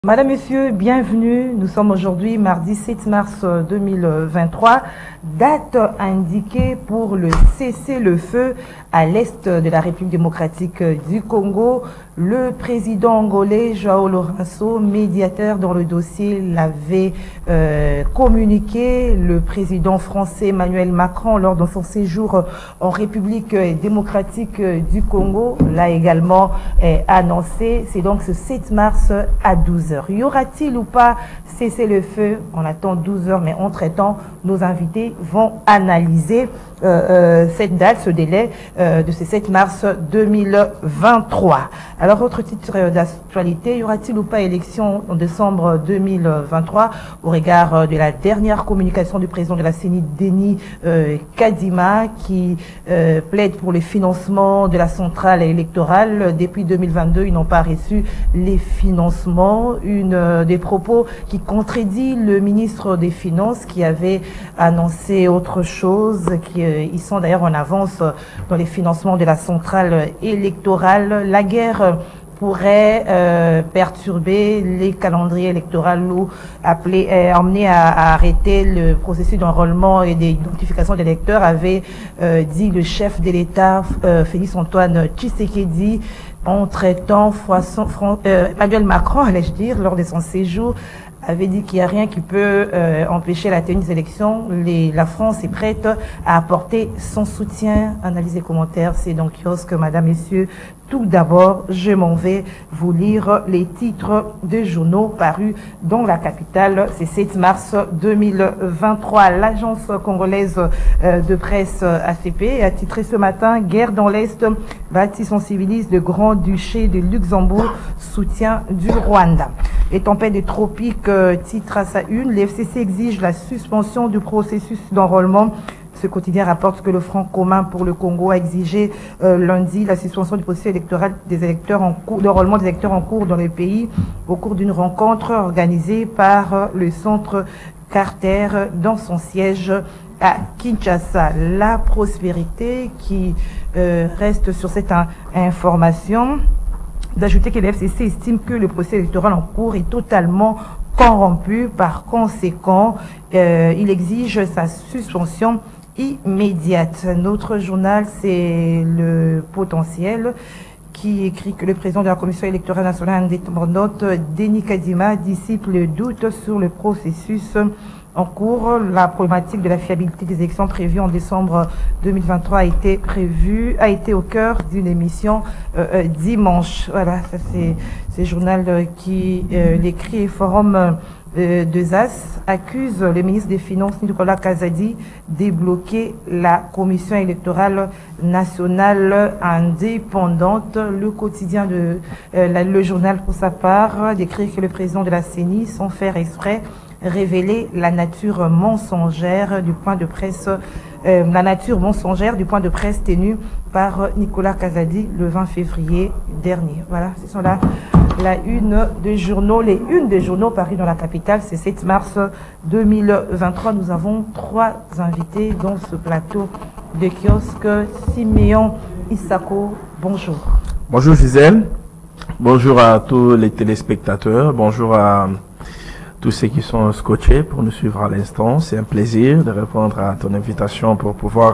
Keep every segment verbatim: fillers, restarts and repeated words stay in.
Madame, Monsieur, bienvenue. Nous sommes aujourd'hui mardi sept mars deux mille vingt-trois, date indiquée pour le cessez-le-feu à l'est de la République démocratique du Congo. Le président angolais João Lourenço, médiateur dans le dossier, l'avait euh, communiqué. Le président français Emmanuel Macron, lors de son séjour en République démocratique du Congo, l'a également euh, annoncé. C'est donc ce sept mars à douze heures. Y aura-t-il ou pas cessez-le-feu? On attend douze heures, mais entre-temps, nos invités vont analyser euh, euh, cette date, ce délai euh, de ce sept mars deux mille vingt-trois. Alors, autre titre d'actualité, y aura-t-il ou pas élection en décembre deux mille vingt-trois au regard de la dernière communication du président de la C E N I, Denis euh, Kadima, qui euh, plaide pour le financement de la centrale électorale. Depuis deux mille vingt-deux, ils n'ont pas reçu les financements. Une euh, des propos qui contredit le ministre des Finances qui avait annoncé autre chose, qui euh, ils sont d'ailleurs en avance dans les financements de la centrale électorale. La guerre pourrait euh, perturber les calendriers électoraux ou appeler, euh, emmener à, à arrêter le processus d'enrôlement et d'identification des électeurs, avait euh, dit le chef de l'État, euh, Félix-Antoine Tshisekedi. Entre-temps, euh, Emmanuel Macron, allais-je dire, lors de son séjour, avait dit qu'il n'y a rien qui peut euh, empêcher la tenue des élections. Les, la France est prête à apporter son soutien. Analyse et commentaires, c'est donc kiosque, madame, messieurs. Tout d'abord, je m'en vais vous lire les titres des journaux parus dans la capitale. C'est sept mars deux mille vingt-trois. L'agence congolaise de presse A C P a titré ce matin « Guerre dans l'Est, bâtissent, on civilise le Grand-Duché de Luxembourg, soutien du Rwanda ». Les tempêtes des tropiques titre à sa une. Les F C C exigent la suspension du processus d'enrôlement. Ce quotidien rapporte que le Front commun pour le Congo a exigé euh, lundi la suspension du processus électoral des électeurs en cours, d'enrôlement des électeurs en cours dans le pays au cours d'une rencontre organisée par euh, le Centre Carter dans son siège à Kinshasa. La prospérité qui euh, reste sur cette in information, d'ajouter que le F C C estime que le processus électoral en cours est totalement corrompu. Par conséquent, euh, il exige sa suspension immédiate. Notre journal, c'est Le Potentiel, qui écrit que le président de la Commission électorale nationale indépendante, Denis Kadima, dissipe le doute sur le processus en cours. La problématique de la fiabilité des élections prévues en décembre deux mille vingt-trois a été prévue, a été au cœur d'une émission euh, dimanche. Voilà, ça c'est ce journal euh, qui euh, l'écrit. Forum euh, de Z A S accuse le ministre des Finances Nicolas Kazadi de bloquer la commission électorale nationale indépendante. Le quotidien de euh, la, le journal pour sa part décrit que le président de la C E N I, sans faire exprès, révéler la nature mensongère du point de presse, euh, la nature mensongère du point de presse tenu par Nicolas Kazadi le vingt février dernier. Voilà, ce sont là la une des journaux, les unes des journaux parus dans la capitale. C'est sept mars deux mille vingt-trois. Nous avons trois invités dans ce plateau de kiosque. Siméon Issako, bonjour. Bonjour Gisèle, bonjour à tous les téléspectateurs, bonjour à tous ceux qui sont scotchés pour nous suivre à l'instant. C'est un plaisir de répondre à ton invitation pour pouvoir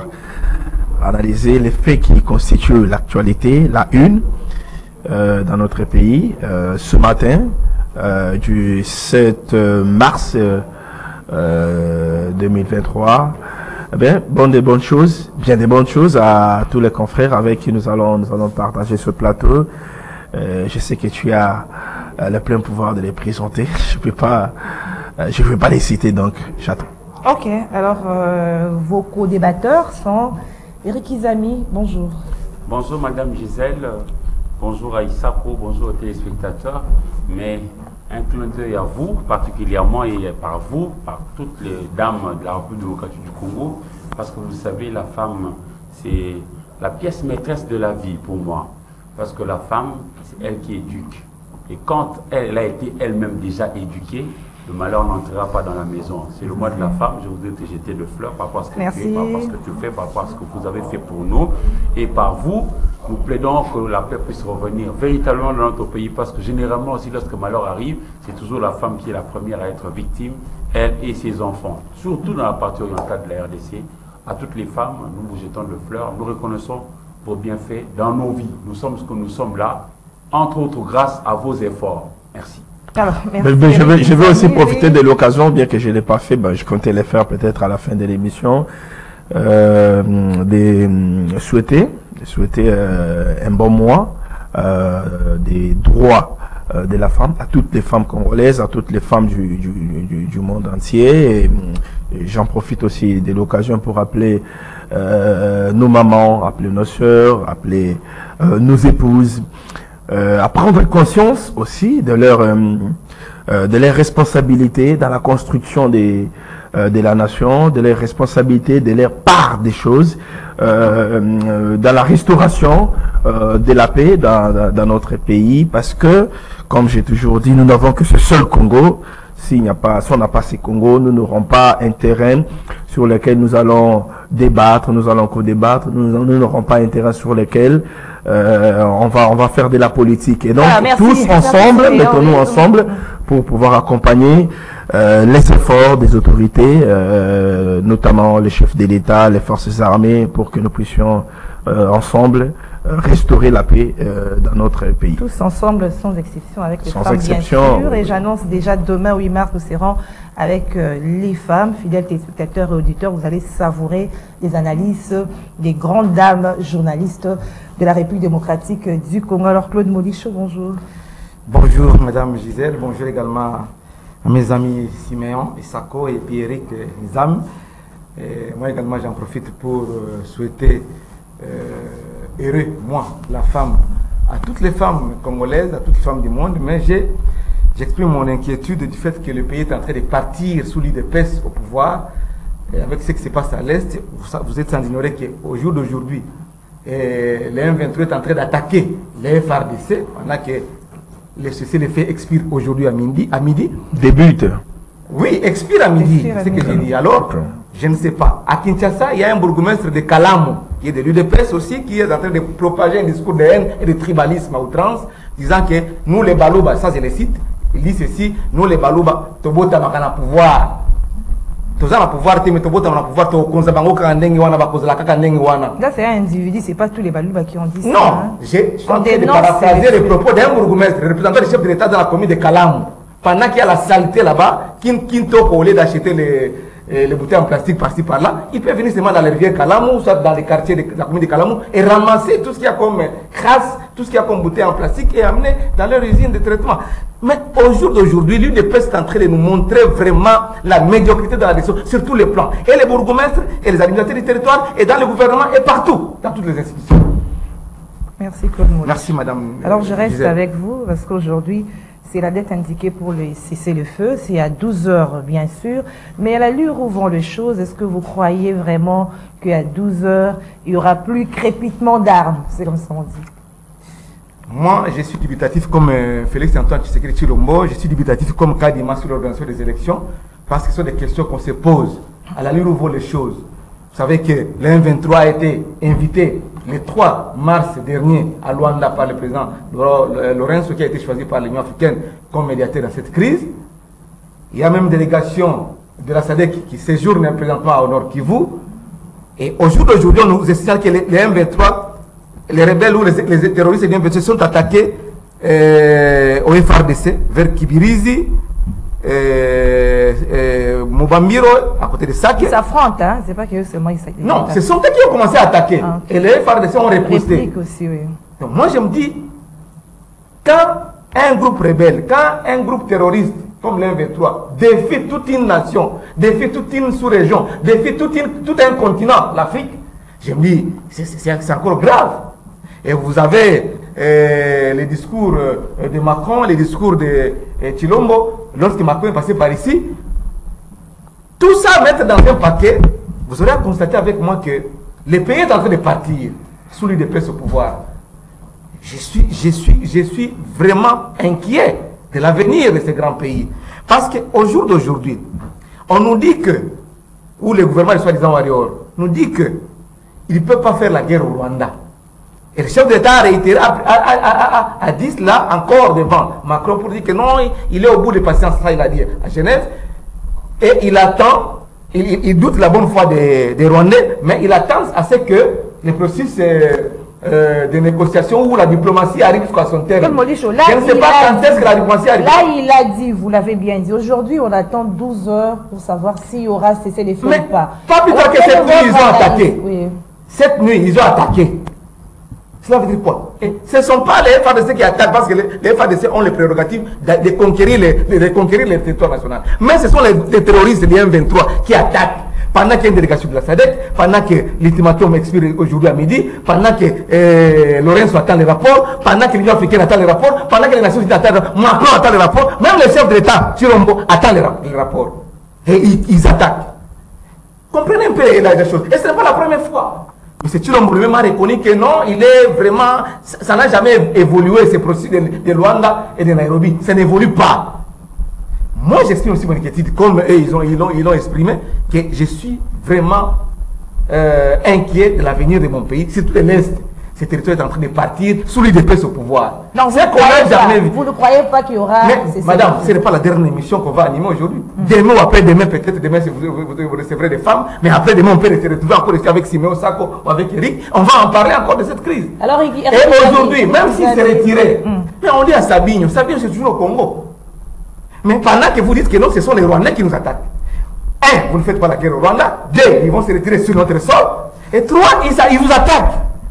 analyser les faits qui constituent l'actualité, la une euh, dans notre pays. Euh, ce matin, euh, du sept mars euh, deux mille vingt-trois, eh bien, bon des bonnes choses, bien des bonnes choses à tous les confrères avec qui nous allons, nous allons partager ce plateau. Euh, je sais que tu as euh, le plein pouvoir de les présenter. Je peux pas, euh, je ne vais pas les citer, donc j'attends. Ok, alors euh, vos co-débatteurs sont Eric Izami, bonjour. Bonjour Madame Gisèle, bonjour à Issako, bonjour aux téléspectateurs, mais un clin d'œil à vous, particulièrement et par vous, par toutes les dames de la République démocratique du Congo, parce que vous savez, la femme, c'est la pièce maîtresse de la vie pour moi. Parce que la femme, c'est elle qui éduque. Et quand elle a été elle-même déjà éduquée, le malheur n'entrera pas dans la maison. C'est le mois de la femme, je voudrais te jeter de fleurs par rapport à ce que Merci. tu fais, par rapport à ce que tu fais, par rapport à ce que vous avez fait pour nous. Et par vous, nous plaidons que la paix puisse revenir véritablement dans notre pays, parce que généralement aussi lorsque le malheur arrive, c'est toujours la femme qui est la première à être victime, elle et ses enfants. Surtout dans la partie orientale de la R D C, à toutes les femmes, nous vous jetons de fleurs, nous reconnaissons vos bienfaits dans nos vies. Nous sommes ce que nous sommes là, entre autres grâce à vos efforts. Merci. Alors, merci. Mais, mais je vais, je vais aussi profiter de l'occasion, bien que je ne l'ai pas fait, ben, je comptais le faire peut-être à la fin de l'émission, euh, de souhaiter, de souhaiter euh, un bon mois euh, des droits euh, de la femme, à toutes les femmes congolaises, à toutes les femmes du, du, du, du monde entier. Et, et j'en profite aussi de l'occasion pour appeler euh, nos mamans, appeler nos sœurs, appeler euh, nos épouses, Euh, à prendre conscience aussi de leur euh, euh, de leurs responsabilités dans la construction des euh, de la nation, de leurs responsabilités, de leur part des choses, euh, euh, dans la restauration euh, de la paix dans, dans, dans notre pays, parce que, comme j'ai toujours dit, nous n'avons que ce seul Congo. S'il n'y a pas, si on n'a pas ces Congo, nous n'aurons pas un terrain sur lequel nous allons débattre, nous allons co-débattre, nous, nous n'aurons pas un terrain sur lequel euh, on va on va faire de la politique. Et donc ah, merci, tous ensemble, mettons-nous ensemble pour pouvoir accompagner euh, les efforts des autorités, euh, notamment les chefs de l'État, les forces armées, pour que nous puissions euh, ensemble restaurer la paix euh, dans notre pays. Tous ensemble, sans exception, avec les sans femmes exception, bien sûr. oui. Et j'annonce déjà demain, huit mars, nous serons avec euh, les femmes, fidèles téléspectateurs et auditeurs. Vous allez savourer des analyses des grandes dames journalistes de la République démocratique du Congo. Alors Claude Molicho, bonjour. Bonjour Madame Gisèle, bonjour également à mes amis Siméon, Isako et Pierrick Nizam. Et moi également j'en profite pour euh, souhaiter euh, heureux, moi, la femme, à toutes les femmes congolaises, à toutes les femmes du monde, mais j'ai, j'exprime mon inquiétude du fait que le pays est en train de partir sous l'idée de peste au pouvoir, et avec ce qui se passe à l'Est, vous, vous êtes sans ignorer qu'au jour d'aujourd'hui, le M vingt-trois est en train d'attaquer les F R D C, pendant que le cessez-le-feu expire aujourd'hui à midi, à midi. Débute. Oui, expire à midi, c'est ce que j'ai dit. Alors, je ne sais pas. À Kinshasa, il y a un bourgmestre de Kalamu, qui est de l'U D P S aussi, qui est en train de propager un discours de haine et de tribalisme à outrance, disant que nous les Balouba, ça je les cite, il dit ceci, nous les Balouba, Tobota Makana pouvoir. Toza na pouvoir, mais Tobota na pouvoir, to konza bango kandengi wana, bakozala kaka ndengi wana. Là, c'est un individu, c'est pas tous les Balouba qui ont dit ça. Non, hein. je suis en train de paraphraser les propos d'un bourgmestre, représentant du chef de l'État dans la commune de Kalamu. Pendant qu'il y a la saleté là-bas, Kinto, au lieu d'acheter les, les bouteilles en plastique par-ci par-là, ils peuvent venir seulement dans la rivière Kalamu, soit dans les quartiers de la commune de Kalamu, et ramasser tout ce qu'il y a comme crasse, tout ce qu'il y a comme bouteilles en plastique et amener dans leur usine de traitement. Mais au jour d'aujourd'hui, l'U D P S est en train de nous montrer vraiment la médiocrité de la décision sur tous les plans. Et les bourgmestres, et les administrateurs du territoire, et dans le gouvernement, et partout, dans toutes les institutions. Merci Claude Molicho. Merci Madame. Alors je reste Gisèle. avec vous, parce qu'aujourd'hui, c'est la date indiquée pour le cessez-le-feu, c'est à douze heures bien sûr, mais à l'allure où vont les choses, est-ce que vous croyez vraiment qu'à douze heures, il n'y aura plus crépitement d'armes? C'est comme ça on dit. Moi, je suis dubitatif comme euh, Félix Antoine Tshisekedi Tshilombo, je suis dubitatif comme Kadima sur l'organisation des élections, parce que ce sont des questions qu'on se pose à l'allure où vont les choses. Vous savez que le M vingt-trois a été invité le trois mars dernier à Luanda par le président Lorenzo, qui a été choisi par l'Union africaine comme médiateur dans cette crise. Il y a même une délégation de la S A D C qui séjourne présentement au Nord Kivu. Et au jour d'aujourd'hui, on nous estime que les, les M vingt-trois, les rebelles ou les, les terroristes du M vingt-trois sont attaqués euh, au F R D C, vers Kibirizi, euh, euh, Mubambiro, à côté de Sake. Ils s'affrontent, hein? C'est pas que eux seulement ils s'attaquent. Non, ce sont eux qui ont commencé à attaquer. Ah, okay. Et les F R D C ont riposté. Réplique aussi, oui. Donc moi je me dis, quand un groupe rebelle, quand un groupe terroriste comme l'M vingt-trois défie toute une nation, défie toute une sous-région, défie toute une, tout un continent, l'Afrique, je me dis, c'est encore grave. Et vous avez euh, les discours euh, de Macron, les discours de euh, Tshilombo, lorsque Macron est passé par ici, tout ça mettre dans un paquet, vous aurez à constater avec moi que le pays est en train de partir sous l'U D P S au pouvoir. Je suis, je, suis, je suis vraiment inquiet de l'avenir de ce grand pays. Parce qu'au jour d'aujourd'hui, on nous dit que, ou le gouvernement de soi-disant warrior, nous dit que il ne peut pas faire la guerre au Rwanda. Et le chef d'État a réitéré, a, a, a, a, a dit cela encore devant Macron pour dire que non, il est au bout de patience, ça il a dit à Genève. Et il attend, il, il doute la bonne foi des, des Rwandais, mais il attend à ce que le processus euh, euh, de négociation ou la diplomatie arrive jusqu'à son terme. Molicho, là, je ne sais pas quand est-ce que la diplomatie arrive. Là, il a dit, vous l'avez bien dit, aujourd'hui, on attend douze heures pour savoir s'il y aura cessé les feux ou pas. Pas plus tard que cette nuit, ils ont attaqué. Oui. Cette nuit, ils ont attaqué. Cela veut dire quoi? Et ce ne sont pas les F A D C qui attaquent parce que les, les F A D C ont les prérogatives de, de, conquérir, les, de, de conquérir les territoires nationaux. Mais ce sont les, les terroristes du M vingt-trois qui attaquent pendant qu'il y a une délégation de la S A D C, pendant que l'ultimatum expire aujourd'hui à midi, pendant que euh, Lorenzo attend les rapports, pendant que l'Union africaine attend les rapports, pendant que les Nations unies attendent les rapports, Macron attend les rapports, même le chef de l'État, Chirombo, attend les, les rapports. Et ils, ils attaquent. Comprenez un peu la chose. Et ce n'est pas la première fois. M. Chilombo lui-même a reconnu que non, il est vraiment, ça n'a jamais évolué ces processus de, de Luanda et de Nairobi. Ça n'évolue pas. Moi, j'estime aussi mon inquiétude, comme eux, ils ont, ils l'ont, ils l'ont exprimé, que je suis vraiment euh, inquiet de l'avenir de mon pays, surtout de l'Est. Ce territoire est en train de partir sous l'U D P au pouvoir. Non, vous, jamais vu. Vous ne croyez pas qu'il y aura... Mais, madame, ce n'est pas la dernière émission qu'on va animer aujourd'hui. Mm. Demain ou après-demain, peut-être demain, vous, vous, vous, vous recevrez des femmes, mais après-demain, on peut se retrouver encore ici avec Siméon Sako ou avec Eric. On va en parler encore de cette crise. Alors, il, Et aujourd'hui, même s'il s'est retiré, mm. mais on dit à Sabine, Sabine, c'est toujours au Congo. Mais pendant que vous dites que non, ce sont les Rwandais qui nous attaquent. Un, vous ne faites pas la guerre au Rwanda. Deux, ils vont se retirer sur notre sol. Et trois, ils, ils vous attaquent.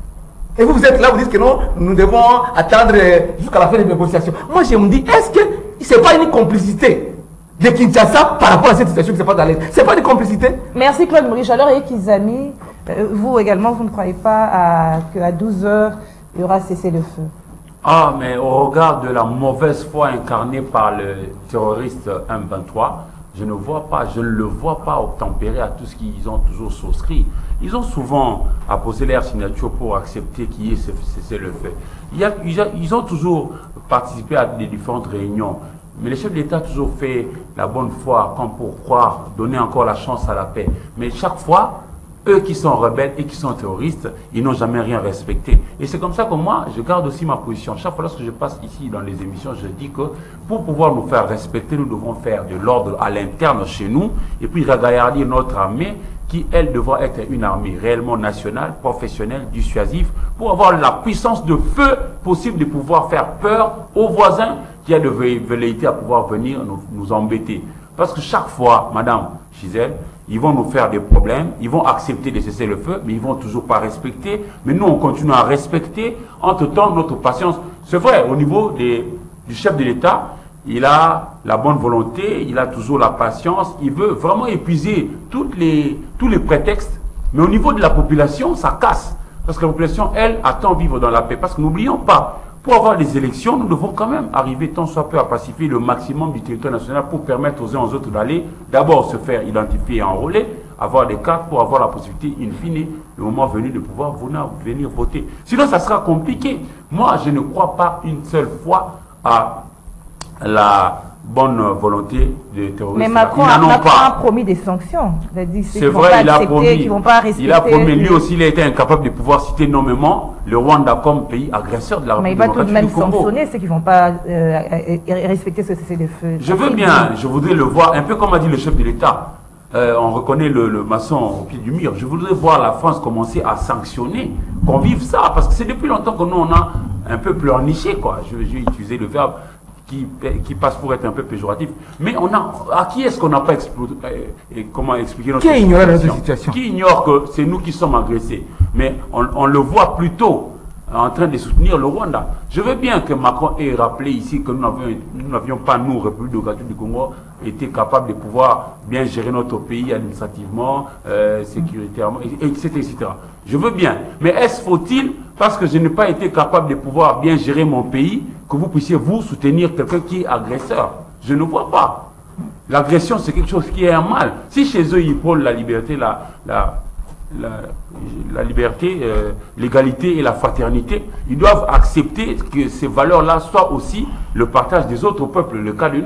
Et vous, vous êtes là, vous dites que non, nous devons attendre jusqu'à la fin des négociations. Moi, je me dis, est-ce que ce n'est pas une complicité de Kinshasa par rapport à cette situation qui se passe dans l'Est? Ce n'est pas une complicité? Merci Claude Maurice. Alors, et Kizami, vous également, vous ne croyez pas qu'à douze heures, il y aura cessé le feu? Ah, mais au regard de la mauvaise foi incarnée par le terroriste M vingt-trois, je ne vois pas, je ne le vois pas obtempérer à tout ce qu'ils ont toujours souscrit. Ils ont souvent apposé leur signature pour accepter qu'il y ait cessé le feu. Il y a, il y a, ils ont toujours participé à des différentes réunions. Mais le chef de l'État a toujours fait la bonne foi, comme pour croire, donner encore la chance à la paix. Mais chaque fois, eux qui sont rebelles et qui sont terroristes, ils n'ont jamais rien respecté. Et c'est comme ça que moi, je garde aussi ma position. Chaque fois lorsque je passe ici dans les émissions, je dis que pour pouvoir nous faire respecter, nous devons faire de l'ordre à l'interne chez nous et puis regarder notre armée qui, elle, devra être une armée réellement nationale, professionnelle, dissuasive, pour avoir la puissance de feu possible de pouvoir faire peur aux voisins qui a de velléité à pouvoir venir nous, nous embêter. Parce que chaque fois, Madame Gisèle, ils vont nous faire des problèmes, ils vont accepter de cesser le feu, mais ils vont toujours pas respecter. Mais nous, on continue à respecter. Entre-temps, notre patience, c'est vrai, au niveau des, du chef de l'État, il a la bonne volonté, il a toujours la patience, il veut vraiment épuiser toutes les, tous les prétextes. Mais au niveau de la population, ça casse. Parce que la population, elle, attend vivre dans la paix. Parce que n'oublions pas, pour avoir des élections, nous devons quand même arriver tant soit peu à pacifier le maximum du territoire national pour permettre aux uns aux autres d'aller d'abord se faire identifier et enrôler, avoir des cartes pour avoir la possibilité, in fine, le moment venu de pouvoir venir, venir voter. Sinon, ça sera compliqué. Moi, je ne crois pas une seule fois à la bonne volonté des terroristes. Mais Macron, a, Macron a promis des sanctions. C'est vrai, il a promis. Vont pas il a promis. Lui aussi, il a été incapable de pouvoir citer nommément le Rwanda comme pays agresseur de la République démocratique du Congo. Mais il va tout de même sanctionner ceux qui ne vont pas euh, respecter ce cessez-le-feu. Je veux bien, je voudrais le voir, un peu comme a dit le chef de l'État. Euh, on reconnaît le, le maçon au pied du mur. Je voudrais voir la France commencer à sanctionner, qu'on vive ça, parce que c'est depuis longtemps que nous, on a un peu pleurniché, quoi. Je vais utiliser le verbe Qui, qui passe pour être un peu péjoratif. Mais on a, à qui est-ce qu'on n'a pas explosé, et comment expliquer notre qui situation? Ignore notre situation Qui ignore que c'est nous qui sommes agressés? Mais on, on le voit plutôt en train de soutenir le Rwanda. Je veux bien que Macron ait rappelé ici que nous n'avions pas, nous, République démocratique du Congo, été capables de pouvoir bien gérer notre pays administrativement, euh, sécuritairement, et cetera, et cetera. Je veux bien. Mais est-ce faut-il, parce que je n'ai pas été capable de pouvoir bien gérer mon pays, que vous puissiez vous soutenir quelqu'un qui est agresseur? Je ne vois pas. L'agression, c'est quelque chose qui est un mal. Si chez eux, ils prônent la liberté, la, la, la, la liberté, euh, l'égalité et la fraternité, ils doivent accepter que ces valeurs-là soient aussi le partage des autres peuples, le cas de nous.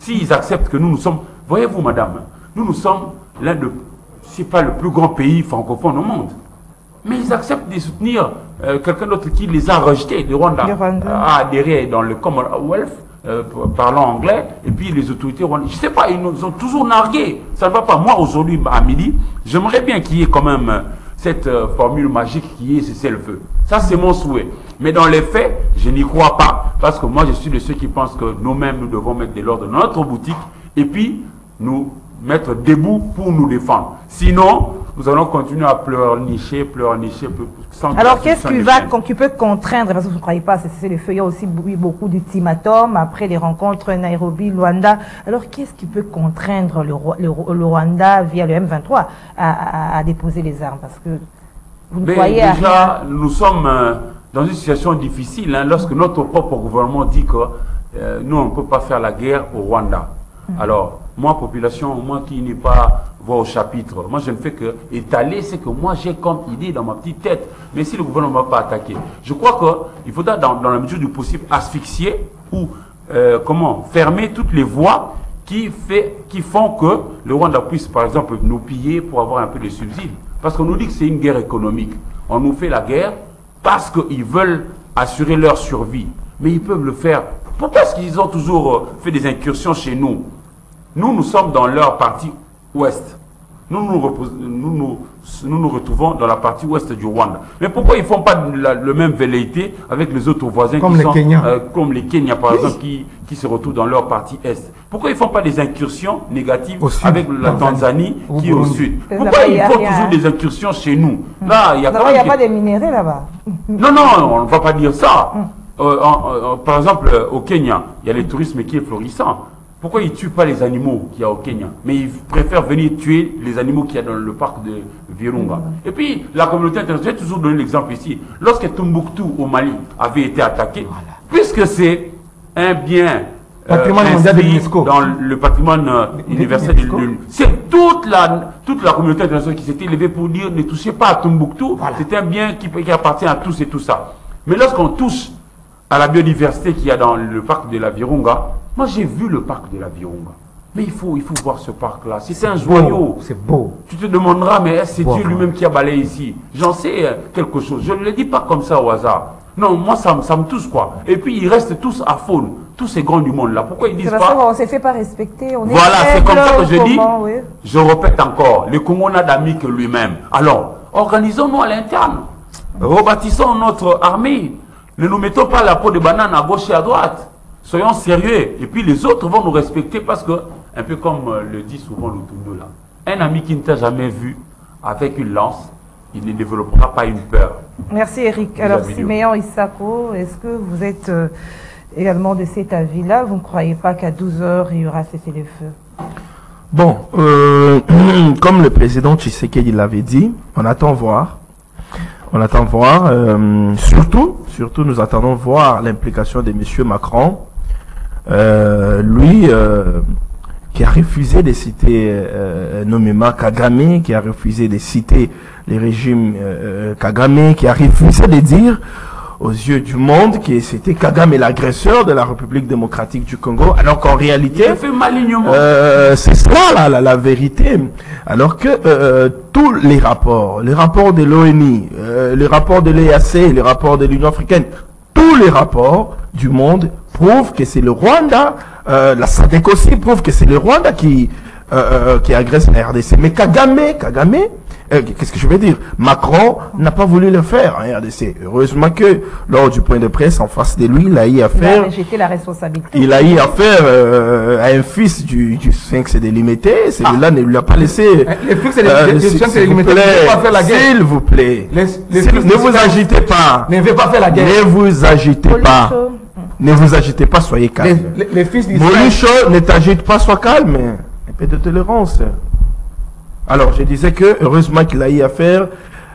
S'ils acceptent que nous, nous sommes... Voyez-vous, madame, nous, nous sommes l'un de... C'est pas le plus grand pays francophone au monde. Mais ils acceptent de soutenir euh, quelqu'un d'autre qui les a rejetés, le Rwanda, Rwanda. Euh, a adhéré dans le Commonwealth, euh, parlant anglais, et puis les autorités rwandaises. Je sais pas, ils nous ont toujours nargués. Ça ne va pas. Moi, aujourd'hui, à midi, j'aimerais bien qu'il y ait quand même euh, cette euh, formule magique qui est cessez le feu. Ça, c'est mon souhait. Mais dans les faits, je n'y crois pas. Parce que moi, je suis de ceux qui pensent que nous-mêmes, nous devons mettre de l'ordre dans notre boutique, et puis nous mettre debout pour nous défendre. Sinon, nous allons continuer à pleurnicher, pleurnicher, sans... Alors, qu'est-ce qui va, qui peut contraindre, parce que vous ne croyez pas, c'est le feu, il y a aussi eu beaucoup d'ultimatums après les rencontres Nairobi, Luanda. Alors, qu'est-ce qui peut contraindre le, le, le Rwanda, via le M vingt-trois, à, à, à déposer les armes? Parce que vous ne Mais croyez déjà, à rien. nous sommes euh, dans une situation difficile, hein, lorsque notre propre gouvernement dit que euh, nous, on ne peut pas faire la guerre au Rwanda. Mmh. Alors, moi, population, moi qui n'ai pas voix au chapitre, moi je ne fais que étaler ce que moi j'ai comme idée dans ma petite tête. Mais si le gouvernement ne va pas attaquer, je crois qu'il faudra dans, dans la mesure du possible asphyxier ou euh, comment fermer toutes les voies qui, fait, qui font que le Rwanda puisse par exemple nous piller pour avoir un peu de subsides. Parce qu'on nous dit que c'est une guerre économique. On nous fait la guerre parce qu'ils veulent assurer leur survie. Mais ils peuvent le faire. Pourquoi est-ce qu'ils ont toujours fait des incursions chez nous? Nous, nous sommes dans leur partie ouest. Nous nous, nous, nous, nous nous retrouvons dans la partie ouest du Rwanda. Mais pourquoi ils ne font pas la, le même velléité avec les autres voisins comme qui les sont, Kenyans. Euh, comme les Kenyans, par oui. exemple, qui, qui se retrouvent dans leur partie est? Pourquoi ils ne font pas des incursions négatives avec la Tanzanie, Tanzanie qui est au sud? là Pourquoi ils font rien. toujours des incursions chez nous? Là, il n'y a, il y a pas de minéraux là-bas. Non, non, on ne va pas dire ça. Euh, en, en, par exemple, euh, au Kenya, il y a le tourisme qui est florissant. Pourquoi ils ne tuent pas les animaux qu'il y a au Kenya? Mais ils préfèrent venir tuer les animaux qu'il y a dans le parc de Virunga. Mmh. Et puis, la communauté internationale, j'ai toujours donné l'exemple ici. Lorsque Tombouctou, au Mali, avait été attaqué, voilà. Puisque c'est un bien patrimoine euh, mondial de l'UNESCO, dans le patrimoine euh, universel de l'UNESCO, c'est toute la, toute la communauté internationale qui s'était levée pour dire ne touchez pas à Tombouctou, voilà. C'est un bien qui, qui appartient à tous et tout ça. Mais lorsqu'on touche à la biodiversité qu'il y a dans le parc de la Virunga, moi j'ai vu le parc de la Virunga. Mais il faut, il faut voir ce parc-là. C'est un joyau. C'est beau. Tu te demanderas, mais est-ce que c'est Dieu hein. lui-même qui a balayé ici? J'en sais euh, quelque chose. Je ne le dis pas comme ça au hasard. Non, moi ça, ça me touche quoi. Et puis ils restent tous à faune. Tous ces grands du monde là. Pourquoi ils disent pas? Parce qu'on s'est fait pas respecter. On voilà, c'est comme ça que je dis. Oui. Je répète encore. Le Congo n'a d'amis que lui-même. Alors, organisons-nous à l'interne. Rebâtissons notre armée. Ne nous mettons pas la peau de banane à gauche et à droite. Soyons sérieux. Et puis les autres vont nous respecter parce que, un peu comme le dit souvent Lutundo là, un ami qui ne t'a jamais vu avec une lance, il ne développera pas une peur. Merci Eric. Alors Siméon Isako, est-ce que vous êtes euh, également de cet avis-là? Vous ne croyez pas qu'à douze heures il y aura cessez-le-feu? Bon, euh, comme le président Tshisekedi l'avait dit, on attend voir. On attend voir, euh, surtout, surtout nous attendons voir l'implication de M. Macron, euh, lui euh, qui a refusé de citer euh, nommément Kagame, qui a refusé de citer les régimes euh, Kagame, qui a refusé de dire aux yeux du monde que c'était Kagame l'agresseur de la République démocratique du Congo, alors qu'en réalité, euh, c'est cela la, la, la vérité. Alors que euh, tous les rapports, les rapports de l'ONU, euh, les rapports de l'E A C, les rapports de l'Union africaine, tous les rapports du monde prouvent que c'est le Rwanda, euh, la S A D C aussi prouve que c'est le Rwanda qui, euh, qui agresse la R D C. Mais Kagame, Kagame, Euh, qu'est-ce que je veux dire? Macron n'a pas voulu le faire en R D C. Heureusement que lors du point de presse en face de lui, il a eu affaire. Il a la responsabilité. Il a eu affaire euh, à un fils du, du sphinx délimité. Celui-là ah. ne lui a pas laissé. Le sphinx euh, délimité. S'il vous plaît. Les, les ne vous agitez pas. Ne veut pas faire la guerre. Ne vous agitez pas. Ne vous agitez pas, soyez calme. Les, les, les fils Molucho, ne t'agite pas, sois calme. Un peu de tolérance. Alors, je disais que, heureusement qu'il a eu affaire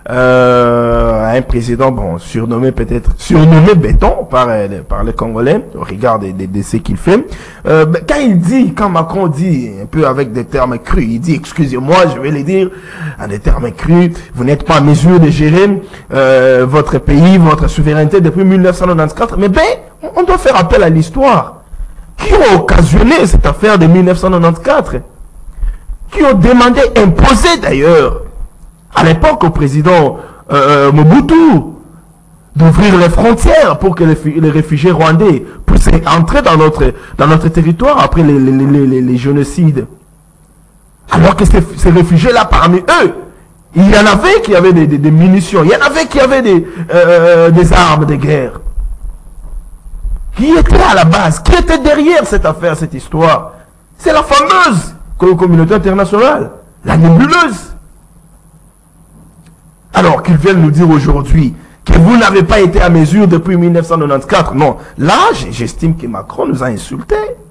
euh, à un président, bon, surnommé peut-être, surnommé béton par, par les Congolais, au regard de, de, de ce qu'il fait. Euh, quand il dit, quand Macron dit, un peu avec des termes crus, il dit, excusez-moi, je vais le dire, en des termes crus, vous n'êtes pas en mesure de gérer euh, votre pays, votre souveraineté depuis mille neuf cent quatre-vingt-quatorze. Mais ben, on doit faire appel à l'histoire. qui ont occasionné cette affaire de mille neuf cent quatre-vingt-quatorze, qui ont demandé, imposé d'ailleurs, à l'époque au président euh, Mobutu, d'ouvrir les frontières pour que les, les réfugiés rwandais puissent entrer dans notre, dans notre territoire après les, les, les, les, les génocides. Alors que ces, ces réfugiés-là, parmi eux, il y en avait qui avaient des, des, des munitions, il y en avait qui avaient des, euh, des armes de guerre. Qui était à la base? Qui était derrière cette affaire, cette histoire? C'est la fameuse communauté internationale, la nébuleuse. Alors qu'ils viennent nous dire aujourd'hui que vous n'avez pas été à mesure depuis mille neuf cent quatre-vingt-quatorze. Non, là, j'estime que Macron nous a insultés.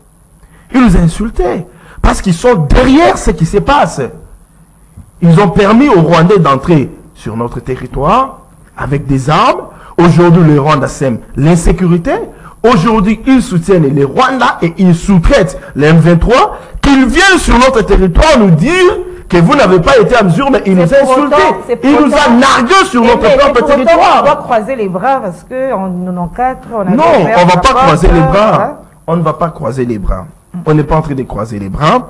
Il nous a insultés. Parce qu'ils sont derrière ce qui se passe. Ils ont permis aux Rwandais d'entrer sur notre territoire avec des armes. Aujourd'hui, les Rwandais sèment l'insécurité. Aujourd'hui, ils soutiennent les Rwandais et ils sous-traitent les M vingt-trois. Qu'ils viennent sur notre territoire nous dire que vous n'avez pas été à mesure, mais il nous a insultés. Il nous a nargués sur notre propre territoire. On doit croiser les bras parce qu'en quatre-vingt-quatorze, on a... Non, on ne va pas croiser les bras. On ne va pas croiser les bras. On n'est pas en train de croiser les bras.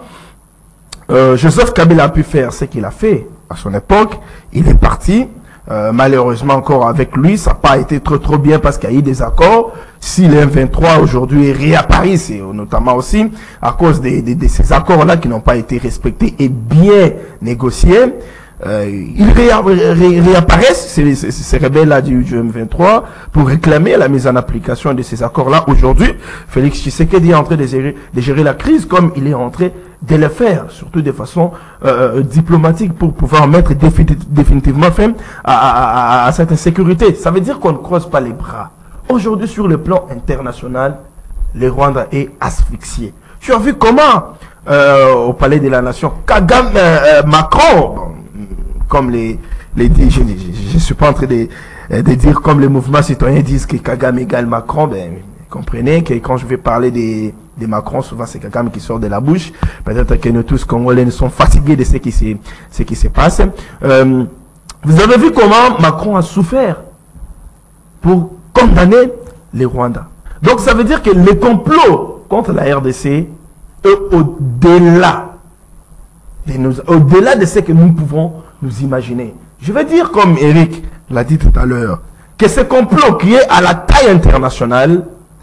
Euh, Joseph Kabila a pu faire ce qu'il a fait à son époque. Il est parti. Euh, malheureusement, encore avec lui, ça n'a pas été trop trop bien parce qu'il y a eu des accords. Si le M vingt-trois aujourd'hui réapparaît, c'est notamment aussi à cause de, de, de ces accords-là qui n'ont pas été respectés et bien négociés. Euh, ils réa ré réapparaissent, ces, ces, ces rebelles-là du, du M vingt-trois, pour réclamer la mise en application de ces accords-là. Aujourd'hui, Félix Tshisekedi est en train de gérer, de gérer la crise comme il est en train de le faire, surtout de façon euh, diplomatique pour pouvoir mettre définitivement fin à, à, à, à cette insécurité. Ça veut dire qu'on ne croise pas les bras. Aujourd'hui, sur le plan international, le Rwanda est asphyxié. Tu as vu comment, euh, au Palais de la Nation, Kagame, euh, Macron, bon, comme les, les je ne suis pas en train de, de dire comme les mouvements citoyens disent que Kagame égale Macron, ben, comprenez que quand je vais parler des, des Macron, souvent c'est Kagame qui sort de la bouche. Peut-être que nous tous Congolais nous sommes fatigués de ce qui se, ce qui se passe. Euh, vous avez vu comment Macron a souffert pour condamner les Rwandais. Donc ça veut dire que les complots contre la R D C est au-delà de, nous, au-delà de ce que nous pouvons nous imaginer. Je vais dire comme Eric l'a dit tout à l'heure, que ce complot qui est à la taille internationale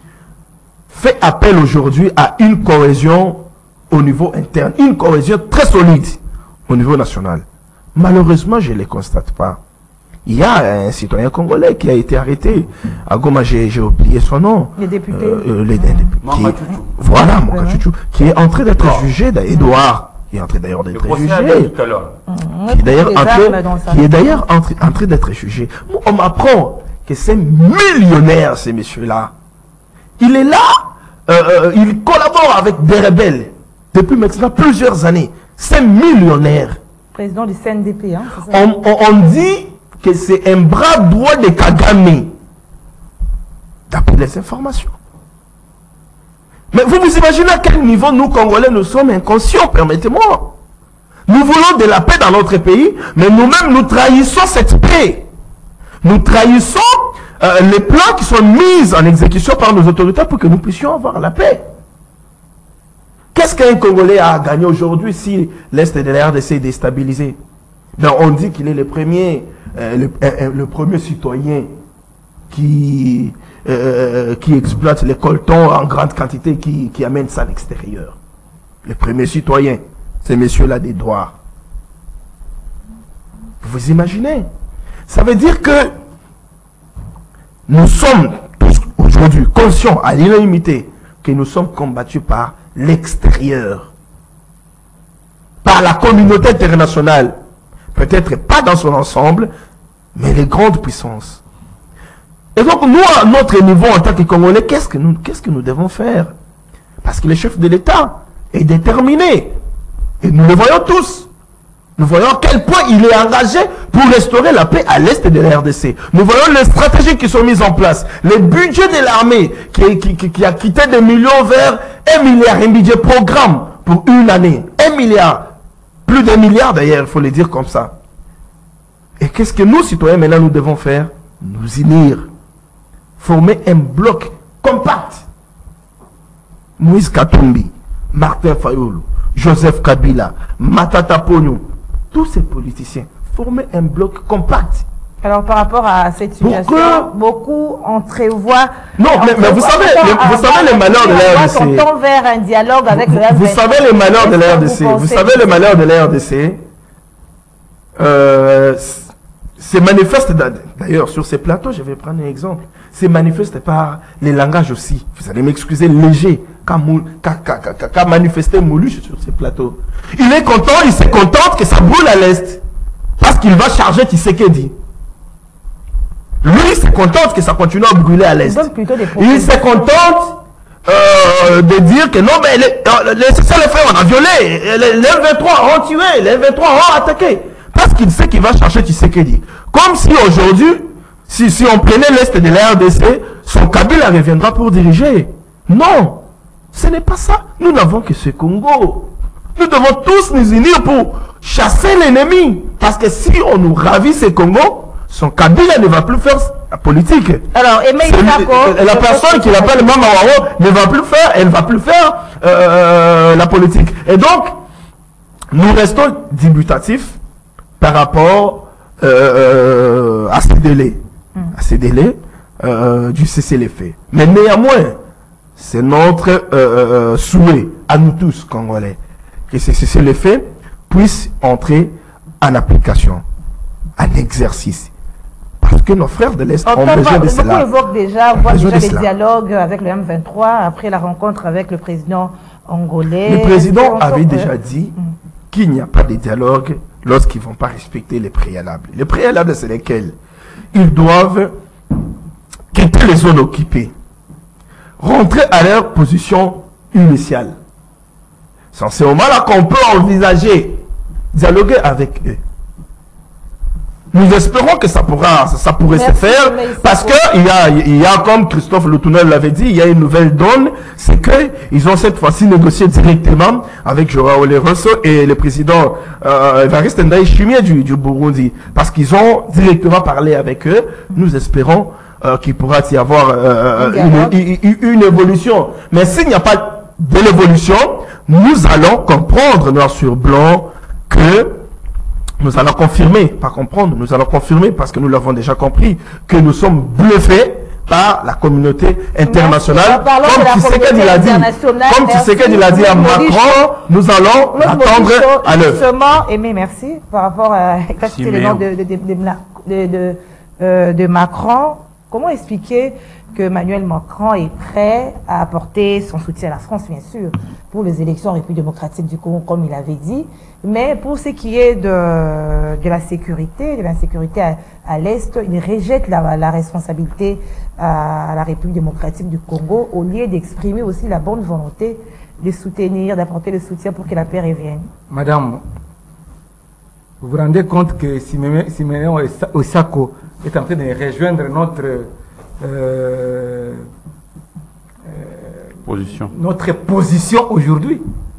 fait appel aujourd'hui à une cohésion au niveau interne, une cohésion très solide au niveau national. Malheureusement, je ne les constate pas. Il y a un citoyen congolais qui a été arrêté. À Goma, j'ai oublié son nom. Les députés. Euh, euh, les, les, qui est, voilà, Moka Chouchou, qui est en train d'être jugé, Edouard. Qui est en train d'ailleurs d'être jugé. Qui est d'ailleurs en train, qui est d'ailleurs en, en train d'être jugé. On m'apprend que ces millionnaires, ces messieurs-là, il est là, euh, il collabore avec des rebelles depuis maintenant plusieurs années. Ces millionnaires. Président du C N D P, hein, on, on, on dit que c'est un bras droit de Kagame, d'après les informations. Mais vous vous imaginez à quel niveau nous, Congolais, nous sommes inconscients, permettez-moi. Nous voulons de la paix dans notre pays, mais nous-mêmes, nous trahissons cette paix. Nous trahissons euh, les plans qui sont mis en exécution par nos autorités pour que nous puissions avoir la paix. Qu'est-ce qu'un Congolais a gagné aujourd'hui si l'Est de la R D C est déstabilisé? Ben, on dit qu'il est le premier, euh, le, euh, le premier citoyen qui... Euh, qui exploite les coltons en grande quantité, qui, qui amène ça à l'extérieur. Les premiers citoyens, ces messieurs-là des droits. Vous imaginez? Ça veut dire que nous sommes tous aujourd'hui conscients à l'unanimité que nous sommes combattus par l'extérieur, par la communauté internationale, peut-être pas dans son ensemble, mais les grandes puissances. Et donc, nous, à notre niveau, en tant que Congolais, qu'est-ce que nous, qu'est-ce que nous devons faire? Parce que le chef de l'État est déterminé. Et nous le voyons tous. Nous voyons à quel point il est engagé pour restaurer la paix à l'Est de la R D C. Nous voyons les stratégies qui sont mises en place. Le budget de l'armée qui, qui, qui, qui a quitté des millions vers un milliard, un budget programme pour une année. Un milliard. Plus d'un milliard d'ailleurs, il faut le dire comme ça. Et qu'est-ce que nous, citoyens, maintenant, nous devons faire? Nous unir. Former un bloc compact. Moïse Katumbi, Martin Fayulu, Joseph Kabila, Matata Ponyo, tous ces politiciens formaient un bloc compact. Alors, par rapport à cette situation, que... beaucoup entrevoient... Non, mais, mais vous savez, les, vous savez les malheurs de l'R D C. On tend vers un dialogue avec vous, le R D C. Vous savez les malheurs de l'R D C. Vous, vous savez les malheurs de l'R D C. Euh, c'est manifeste, d'ailleurs, sur ces plateaux, je vais prendre un exemple. C'est manifeste par les langages aussi. Vous allez m'excuser, léger, qu'a manifesté Moulouche sur ces plateaux. Il est content, il se contente que ça brûle à l'Est. Parce qu'il va charger Tshisekedi. Lui, il se contente que ça continue à brûler à l'Est. Il se contente euh, de dire que non, mais les, les, ça les frères, on a violé. Les, les M vingt-trois ont tué, les M vingt-trois ont attaqué. Parce qu'il sait qu'il va chercher Tshisekedi. Comme si aujourd'hui, si, si on prenait l'Est de la R D C, son Kabila reviendra pour diriger. Non, ce n'est pas ça. Nous n'avons que ce Congo. Nous devons tous nous unir pour chasser l'ennemi. Parce que si on nous ravit ce Congo, son Kabila ne va plus faire la politique. Alors, Aimé Isako, la personne qui l'appelle Mama Waro ne va plus faire, elle va plus faire euh, la politique. Et donc, nous restons dubitatifs par rapport euh, euh, à ces délais, mm. à ces délais euh, du cessez-le-feu. Mais néanmoins, c'est notre euh, euh, souhait à nous tous Congolais que ce cessez-le-feu puisse entrer en application, en exercice. Parce que nos frères de l'Est ont besoin de cela. Beaucoup évoquent déjà, voient déjà les dialogues avec le M vingt-trois après la rencontre avec le président angolais. Le président avait déjà dit mm. qu'il n'y a pas de dialogue lorsqu'ils ne vont pas respecter les préalables. Les préalables, c'est lesquels? Ils doivent quitter les zones occupées, rentrer à leur position initiale. C'est en ce moment-là qu'on peut envisager dialoguer avec eux. Nous espérons que ça pourra, ça, ça pourrait Merci, se faire parce que il y a, il y a, comme Christophe Le Tournel l'avait dit, il y a une nouvelle donne, c'est que ils ont cette fois-ci négocié directement avec Joao Lourenço et le président euh, Evariste Ndayishimiye du, du Burundi, parce qu'ils ont directement parlé avec eux. Nous espérons euh, qu'il pourra y avoir euh, une, une, une évolution. Mais s'il n'y a pas de l'évolution, nous allons comprendre noir sur blanc que nous allons confirmer, pas comprendre, nous allons confirmer parce que nous l'avons déjà compris, que nous sommes bluffés par la communauté internationale. Comme Tshisekedi l'a dit, comme Tshisekedi l'a dit à Macron, nous allons attendre à l'œuvre. Justement, Aimé, merci par rapport à les noms de, de, de, de, de, euh, de Macron. Comment expliquer que Emmanuel Macron est prêt à apporter son soutien à la France, bien sûr, pour les élections en République démocratique du Congo, comme il avait dit, mais pour ce qui est de, de la sécurité, de l'insécurité à, à l'Est, il rejette la, la responsabilité à la République démocratique du Congo, au lieu d'exprimer aussi la bonne volonté de soutenir, d'apporter le soutien pour que la paix revienne. Madame, vous vous rendez compte que Simeon Osako est en train de rejoindre notre... Euh, euh, position. Notre position aujourd'hui.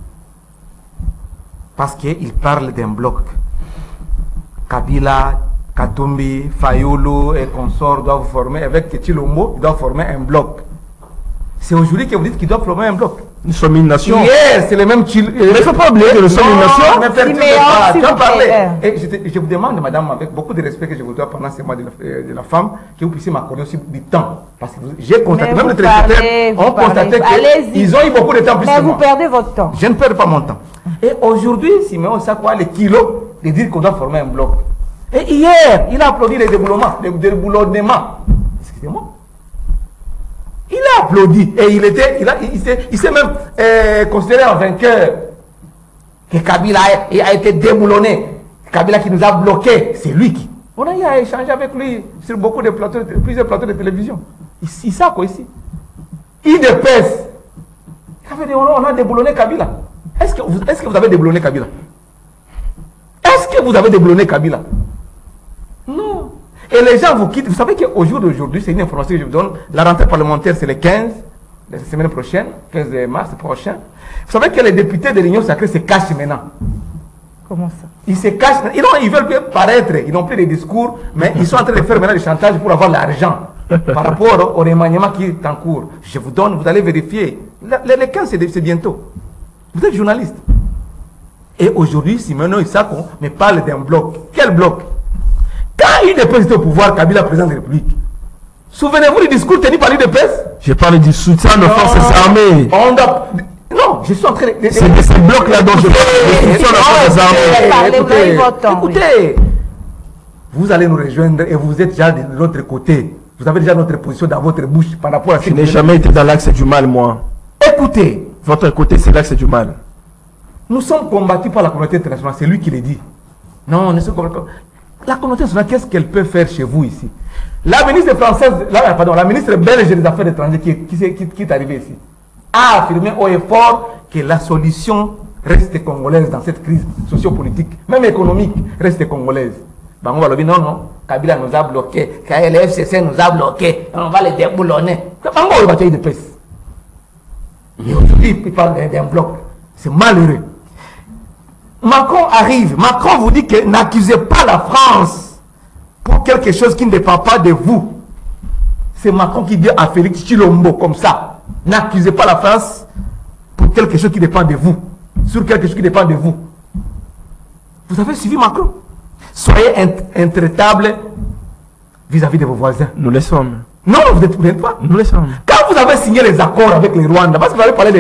Parce qu'il parle d'un bloc. Kabila, Katumbi, Fayulu et consorts doivent former, avec Tshilombo, ils doivent former un bloc. C'est aujourd'hui que vous dites qu'ils doivent former un bloc. Nous sommes une nation. Yes, c'est le même Tshil... Mais il ne faut pas oublier que nous sommes une nation. Ne perturbez pas, tu as parlé. Et je, te, je vous demande, madame, avec beaucoup de respect que je vous dois pendant ces mois de la, de la femme, que vous puissiez m'accorder aussi du temps. Parce que j'ai constaté, même les téléspectateurs ont constaté qu'ils ont eu beaucoup de temps plus Mais que vous moi. perdez votre temps. Je ne perds pas mon temps. Et aujourd'hui, Simeon Osako a les kilos de dire qu'on doit former un bloc. Et hier, il a applaudi les déboulonnements. Les déboulonnements. Excusez-moi. Il a applaudi et il était, il, a, il, s'est, il s'est même euh, considéré un vainqueur. Que Kabila a, a été déboulonné. Kabila qui nous a bloqués, c'est lui qui. On a, a échangé avec lui sur beaucoup de plateaux, plusieurs plateaux de télévision. Ici, ça quoi ici. Il dépèse. On a déboulonné Kabila. Est-ce que, vous, est-ce que vous avez déboulonné Kabila? Est-ce que vous avez déboulonné Kabila? Non. Et les gens vous quittent. Vous savez qu'au jour d'aujourd'hui, c'est une information que je vous donne. La rentrée parlementaire, c'est le quinze, la semaine prochaine, quinze mars prochain. Vous savez que les députés de l'Union sacrée se cachent maintenant. Comment ça? Ils se cachent. Ils, ont, ils veulent plus paraître. Ils n'ont plus de discours, mais ils sont en train de faire maintenant des chantages pour avoir l'argent par rapport au remaniement qui est en cours. Je vous donne, vous allez vérifier. Les, les quinze, c'est bientôt. Vous êtes journaliste. Et aujourd'hui, Simono Isako me parle d'un bloc. Quel bloc? Quand il est président au pouvoir, Kabila président de la République. Souvenez-vous du discours tenu par l'U D P S? Je parle du soutien de forces armées. On doit... Non, je suis en train de... C'est de ces blocs-là dont je parle. Le soutien de forces armées. Écoutez, écoutez, vous allez nous rejoindre et vous êtes déjà de l'autre côté. Vous avez déjà notre position dans votre bouche par rapport à ce Je n'ai jamais été dans l'axe du mal, moi. Écoutez. Votre côté, c'est l'axe du mal. Nous sommes combattus par la communauté internationale, c'est lui qui l'a dit. Non, nous sommes combattus. La communauté internationale, qu'est-ce qu'elle peut faire chez vous ici? La ministre française, la, pardon, la ministre belge des Affaires étrangères qui, qui, qui, qui est arrivée ici, a affirmé haut et fort que la solution reste congolaise dans cette crise sociopolitique, même économique, reste congolaise. Ben, on va le dire, non, non, Kabila nous a bloqués, K L F C C nous a bloqués, on va les déboulonner. On va le bataille de pèse. Et aujourd'hui, il parle d'un bloc. C'est malheureux. Macron arrive. Macron vous dit que n'accusez pas la France pour quelque chose qui ne dépend pas de vous. C'est Macron qui dit à Félix Tshilombo comme ça. N'accusez pas la France pour quelque chose qui dépend de vous. Sur quelque chose qui dépend de vous. Vous avez suivi Macron? Soyez intraitables vis-à-vis de vos voisins. Nous les sommes. Non, vous n'êtes pas. Nous les sommes. Quand vous avez signé les accords avec les Rwandais, parce que vous avez parlé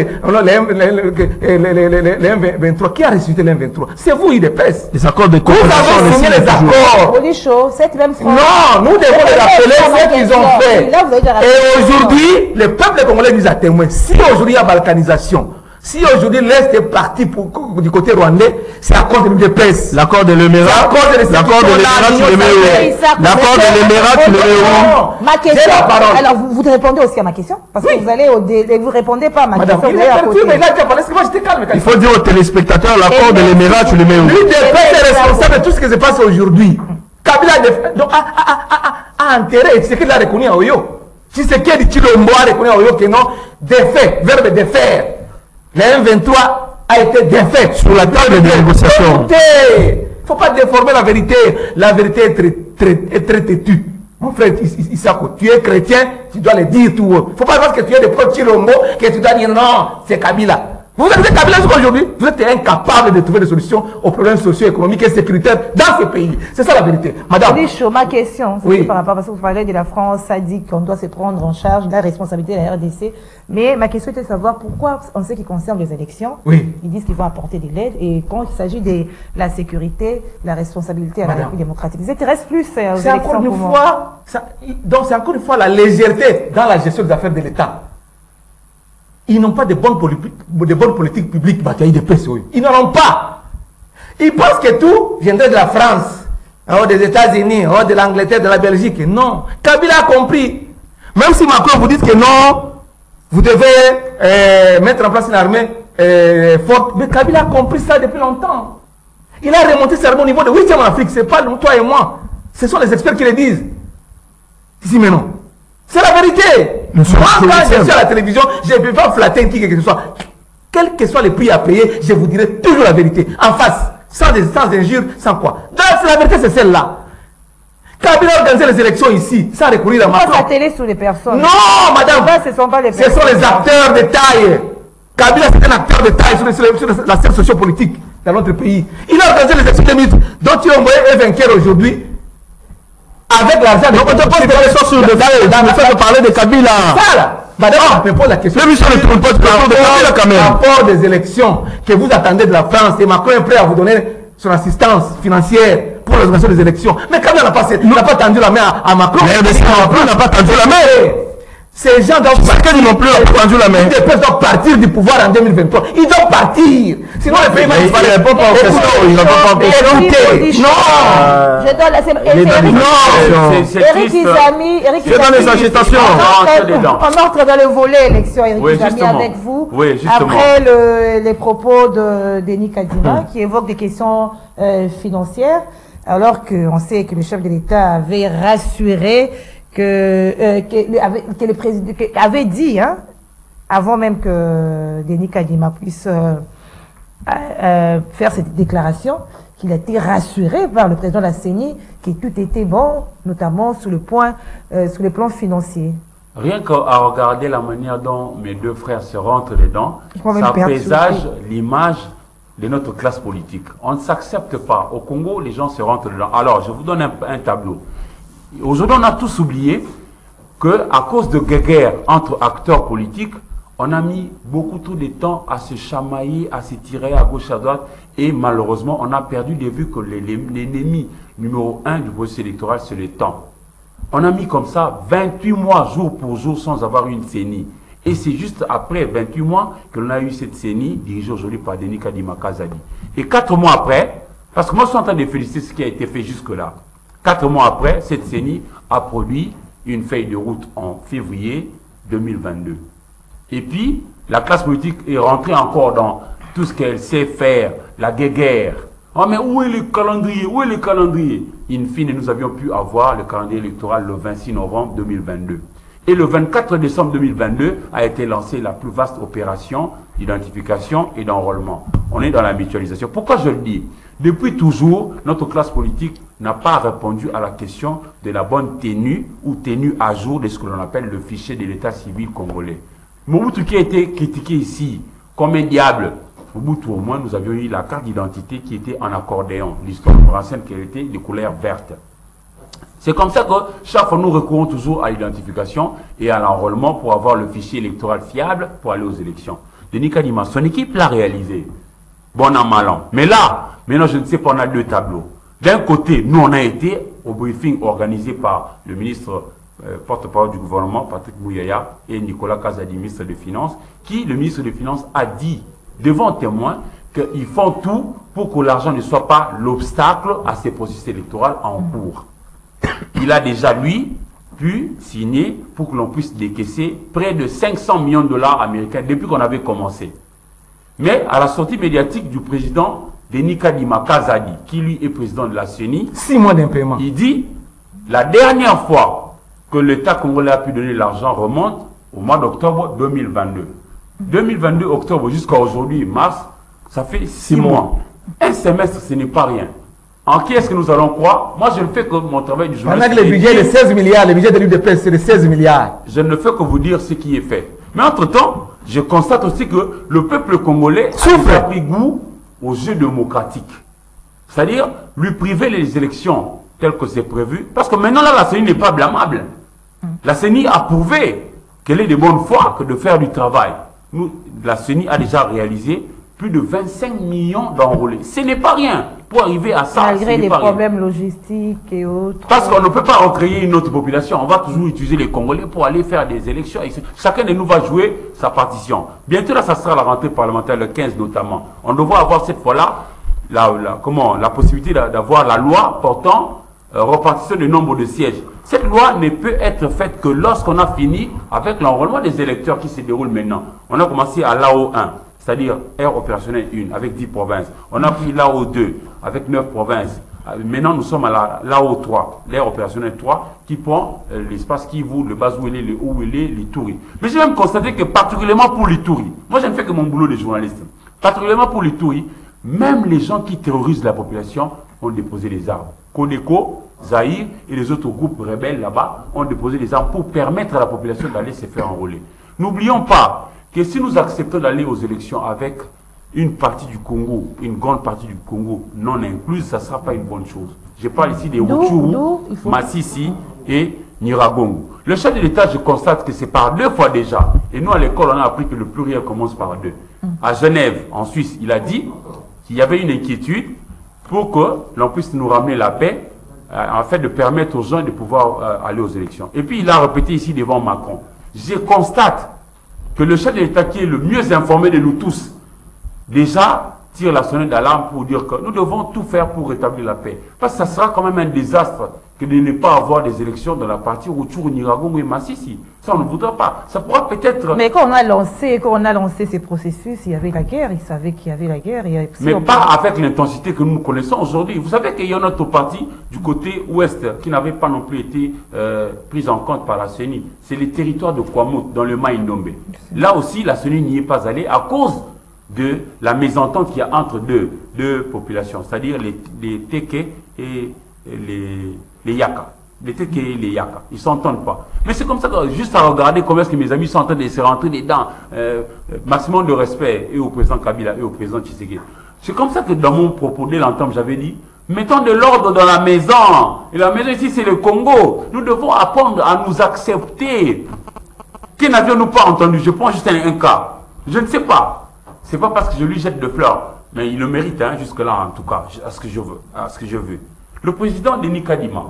des M vingt-trois, qui a ressuscité les M vingt-trois? C'est vous, I D P S. Les accords de coopération. Vous avez signé les accords. Chaud, cette même France. Non, nous devons les rappeler ce qu'ils ont fait. Et aujourd'hui, le peuple congolais nous a témoin. Si aujourd'hui il y a balkanisation, si aujourd'hui l'Est est parti pour, du côté rwandais, c'est à cause de l'U D P S. L'accord de l'Émirat, l'accord de l'Émirat, tu le mets où? L'accord de l'Émirat, tu le mets où? Ma question, alors vous, vous répondez aussi à ma question? Parce que vous allez au dé, vous répondez pas à ma Madame, question. Il, à côté. Mais là, moi, calme, il faut dire aux téléspectateurs, l'accord de l'Émirat, tu le mets où? L'U D P S est responsable de tout ce qui se passe aujourd'hui. Kabila donc, a, a, a, a, a intérêt, c'est qu'il a reconnu à Oyo. Si c'est qu'il dit Tshilombo a reconnu à Oyo que non, défait, verbe défaire. Le M vingt-trois a été défait sur la table des négociations. Il ne faut pas déformer la vérité. La vérité est très, très, est très têtue. Mon frère Isako, tu es chrétien, tu dois le dire tout haut. Il ne faut pas parce que tu es de pro Tshilombo que tu dois dire non, c'est Kabila. Vous êtes Kabila jusqu'aujourd'hui, vous êtes incapable de trouver des solutions aux problèmes socio-économiques et sécuritaires dans ce pays. C'est ça la vérité. Madame. Chaud, ma question, c'est oui. par rapport à ce que vous parlez de la France, ça dit qu'on doit se prendre en charge de la responsabilité de la R D C. Mais ma question était de savoir pourquoi, en ce qui concerne les élections, oui. ils disent qu'ils vont apporter de l'aide et quand il s'agit de la sécurité, la responsabilité à la République démocratique. Ils intéressent plus aux élections. C'est encore une fois, ça, donc c'est encore une fois la légèreté dans la gestion des affaires de l'État. Ils n'ont pas de bonnes, de bonnes politiques publiques, bataille de P C O. Ils n'en ont pas. Ils pensent que tout viendrait de la France, oh, des États-Unis, oh, de l'Angleterre, de la Belgique. Non. Kabila a compris. Même si Macron vous dit que non, vous devez euh, mettre en place une armée euh, forte. Mais Kabila a compris ça depuis longtemps. Il a remonté sa armée au niveau de huitième en Afrique. Ce n'est pas toi et moi. Ce sont les experts qui le disent. Ici, mais non. C'est la vérité. Moi, quand je suis à la télévision, je ne peux pas flatter qui que ce soit. Quel que soit le prix à payer, je vous dirai toujours la vérité. En face. Sans, des, sans injures, sans quoi. Donc, la vérité, c'est celle-là. Kabila a organisé les élections ici, sans recourir à Macron. Pas sa télé sur les personnes. Non, madame. Là, ce sont pas les ce sont les acteurs de taille. Kabila, c'est un acteur de taille sur, sur, sur, sur la scène sociopolitique dans notre pays. Il a organisé les élections deux minutes, dont il a envoyé un vainqueur aujourd'hui. Avec l'argent de... Donc, on te pose des questions sur le fait de parler de Kabila. Ça, là. Madame, je me pose la question. L'émission ne tourne pas de Kabila quand même. Rapport des élections que vous attendez de la France et Macron est prêt à vous donner son assistance financière pour l'organisation des élections. Mais Kabila n'a pas, pas tendu la main à, à Macron. Mais R D C n'a pas tendu la main. Ces gens doivent partir. Ils n'ont plus tendu la main. Ils doivent partir du pouvoir en deux mille vingt-trois. Ils doivent partir. Sinon, les pays vont disparaître. Il ne répond pas aux questions. Il ne répond pas aux questions. Écoutez, non. Je donne la... C'est Eric Izami. Je donne les agitations. On entre dans le volet élection, Eric oui, Izami, avec vous. Oui, après le, les propos de Denis Kadima, hum. qui évoquent des questions euh, financières, alors qu'on sait que le chef de l'État avait rassuré que, euh, que, le, que le président que, avait dit, hein, avant même que Denis Kadima puisse euh, euh, faire cette déclaration, qu'il a été rassuré par le président de la C E N I que tout était bon, notamment sur le point, euh, sur le plan financier. Rien qu'à regarder la manière dont mes deux frères se rentrent dedans, ça présage l'image de notre classe politique. On ne s'accepte pas. Au Congo, les gens se rentrent dedans. Alors, je vous donne un, un tableau. Aujourd'hui, on a tous oublié qu'à cause de guerres entre acteurs politiques, on a mis beaucoup trop de temps à se chamailler, à se tirer à gauche, à droite, et malheureusement, on a perdu de vue que l'ennemi numéro un du processus électoral, c'est le temps. On a mis comme ça vingt-huit mois jour pour jour sans avoir une C E N I. Et c'est juste après vingt-huit mois que l'on a eu cette C E N I dirigée aujourd'hui par Denis Kadima Kazadi. Et quatre mois après, parce que moi je suis en train de féliciter ce qui a été fait jusque-là, quatre mois après, cette C E N I a produit une feuille de route en février deux mille vingt-deux. Et puis, la classe politique est rentrée encore dans tout ce qu'elle sait faire, la guéguerre. Oh, mais où est le calendrier? Où est le calendrier? In fine, nous avions pu avoir le calendrier électoral le vingt-six novembre deux mille vingt-deux. Et le vingt-quatre décembre deux mille vingt-deux a été lancée la plus vaste opération d'identification et d'enrôlement. On est dans la mutualisation. Pourquoi je le dis? Depuis toujours, notre classe politique n'a pas répondu à la question de la bonne tenue ou tenue à jour de ce que l'on appelle le fichier de l'état civil congolais. Mobutu qui a été critiqué ici comme un diable. Mobutu, au moins, nous avions eu la carte d'identité qui était en accordéon. L'histoire nous renseigne qu'elle était de couleur verte. C'est comme ça que chaque fois nous recourons toujours à l'identification et à l'enrôlement pour avoir le fichier électoral fiable pour aller aux élections. Denis Kadima, son équipe l'a réalisé. Bon an, mal an. Mais là, maintenant je ne sais pas, on a deux tableaux. D'un côté, nous on a été au briefing organisé par le ministre euh, porte-parole du gouvernement, Patrick Mouyaya, et Nicolas Kazadi, ministre des Finances, qui, le ministre des Finances, a dit devant témoins qu'ils font tout pour que l'argent ne soit pas l'obstacle à ces processus électoraux en cours. Il a déjà, lui, pu signer pour que l'on puisse décaisser près de cinq cents millions de dollars américains depuis qu'on avait commencé. Mais à la sortie médiatique du président Denis Kadima Kazadi, qui lui est président de la C E N I, six mois d'impaiement. Il dit, la dernière fois que l'État congolais a pu donner l'argent remonte au mois d'octobre deux mille vingt-deux. deux mille vingt-deux, octobre jusqu'à aujourd'hui, mars, ça fait six mois. Un semestre, ce n'est pas rien. En qui est-ce que nous allons croire? Moi, je ne fais que mon travail du journaliste. Pendant que le budget de seize milliards, le budget de l'U D P, c'est de seize milliards. Je ne fais que vous dire ce qui est fait. Mais entre-temps, je constate aussi que le peuple congolais a pris goût au jeu démocratique. C'est-à-dire, lui priver les élections telles que c'est prévu. Parce que maintenant, là, la C E N I n'est pas blâmable. La C E N I a prouvé qu'elle est de bonne foi que de faire du travail. Nous, la C E N I a déjà réalisé plus de vingt-cinq millions d'enrôlés. Ce n'est pas rien pour arriver à ça. Malgré les problèmes logistiques et autres. Parce qu'on ne peut pas recréer une autre population. On va toujours utiliser les Congolais pour aller faire des élections. Chacun de nous va jouer sa partition. Bientôt, là, ça sera la rentrée parlementaire, le quinze notamment. On devra avoir cette fois-là la, la, comment, la possibilité d'avoir la loi portant euh, repartition du nombre de sièges. Cette loi ne peut être faite que lorsqu'on a fini avec l'enrôlement des électeurs qui se déroule maintenant. On a commencé à l'A O un. C'est-à-dire aire opérationnelle un avec dix provinces. On a pris l'A O deux avec neuf provinces. Maintenant, nous sommes à l'A O trois, l'aire opérationnelle trois, qui prend euh, l'espace qui vous, le Bazouélé, le Ouélé, l'Ituri. Mais j'ai même constaté que particulièrement pour l'Ituri, moi je ne fais que mon boulot de journaliste, particulièrement pour l'Ituri, même les gens qui terrorisent la population ont déposé les armes. Codeco, Zahir et les autres groupes rebelles là-bas ont déposé les armes pour permettre à la population d'aller se faire enrôler. N'oublions pas que si nous acceptons d'aller aux élections avec une partie du Congo, une grande partie du Congo non incluse, ça ne sera pas une bonne chose. Je parle ici des Rutshuru, faut... Massissi et Nyiragongo. Le chef de l'État, je constate que c'est par deux fois déjà. Et nous, à l'école, on a appris que le pluriel commence par deux. Mm. À Genève, en Suisse, il a dit qu'il y avait une inquiétude pour que l'on puisse nous ramener la paix, euh, en fait de permettre aux gens de pouvoir euh, aller aux élections. Et puis, il a répété ici devant Macron. Je constate que le chef de l'État qui est le mieux informé de nous tous, déjà tire la sonnette d'alarme pour dire que nous devons tout faire pour rétablir la paix. Parce que ça sera quand même un désastre que de ne pas avoir des élections dans la partie Rutshuru, Nyiragongo et Massissi. Ça, on ne voudra pas. Ça pourra peut-être... Mais quand on a lancé, quand on a lancé ces processus, il y avait la guerre, ils savaient qu'il y avait la guerre. Il y avait... Mais si pas peut... avec l'intensité que nous connaissons aujourd'hui. Vous savez qu'il y a notre parti du côté ouest qui n'avait pas non plus été euh, prise en compte par la C E N I. C'est les territoires de Kwamut, dans le Maïndombe. Là aussi, la C E N I n'y est pas allée à cause de la mésentente qu'il y a entre deux, deux populations, c'est-à-dire les, les Teke et les, les Yaka. l'été qui est les Yaka, ils s'entendent pas. Mais c'est comme ça que, juste à regarder comment est-ce que mes amis sont en train de se rentrer dedans, euh, maximum de respect, et au président Kabila, et au président Tshisekedi. C'est comme ça que dans mon propos, dès l'entame, j'avais dit, mettons de l'ordre dans la maison. Et la maison ici, c'est le Congo. Nous devons apprendre à nous accepter. Qui n'avions-nous pas entendu? Je prends juste un, un cas. Je ne sais pas. C'est pas parce que je lui jette de fleurs. Mais il le mérite, hein, jusque-là, en tout cas, à ce que je veux. À ce que je veux. Le président Denis Kadima.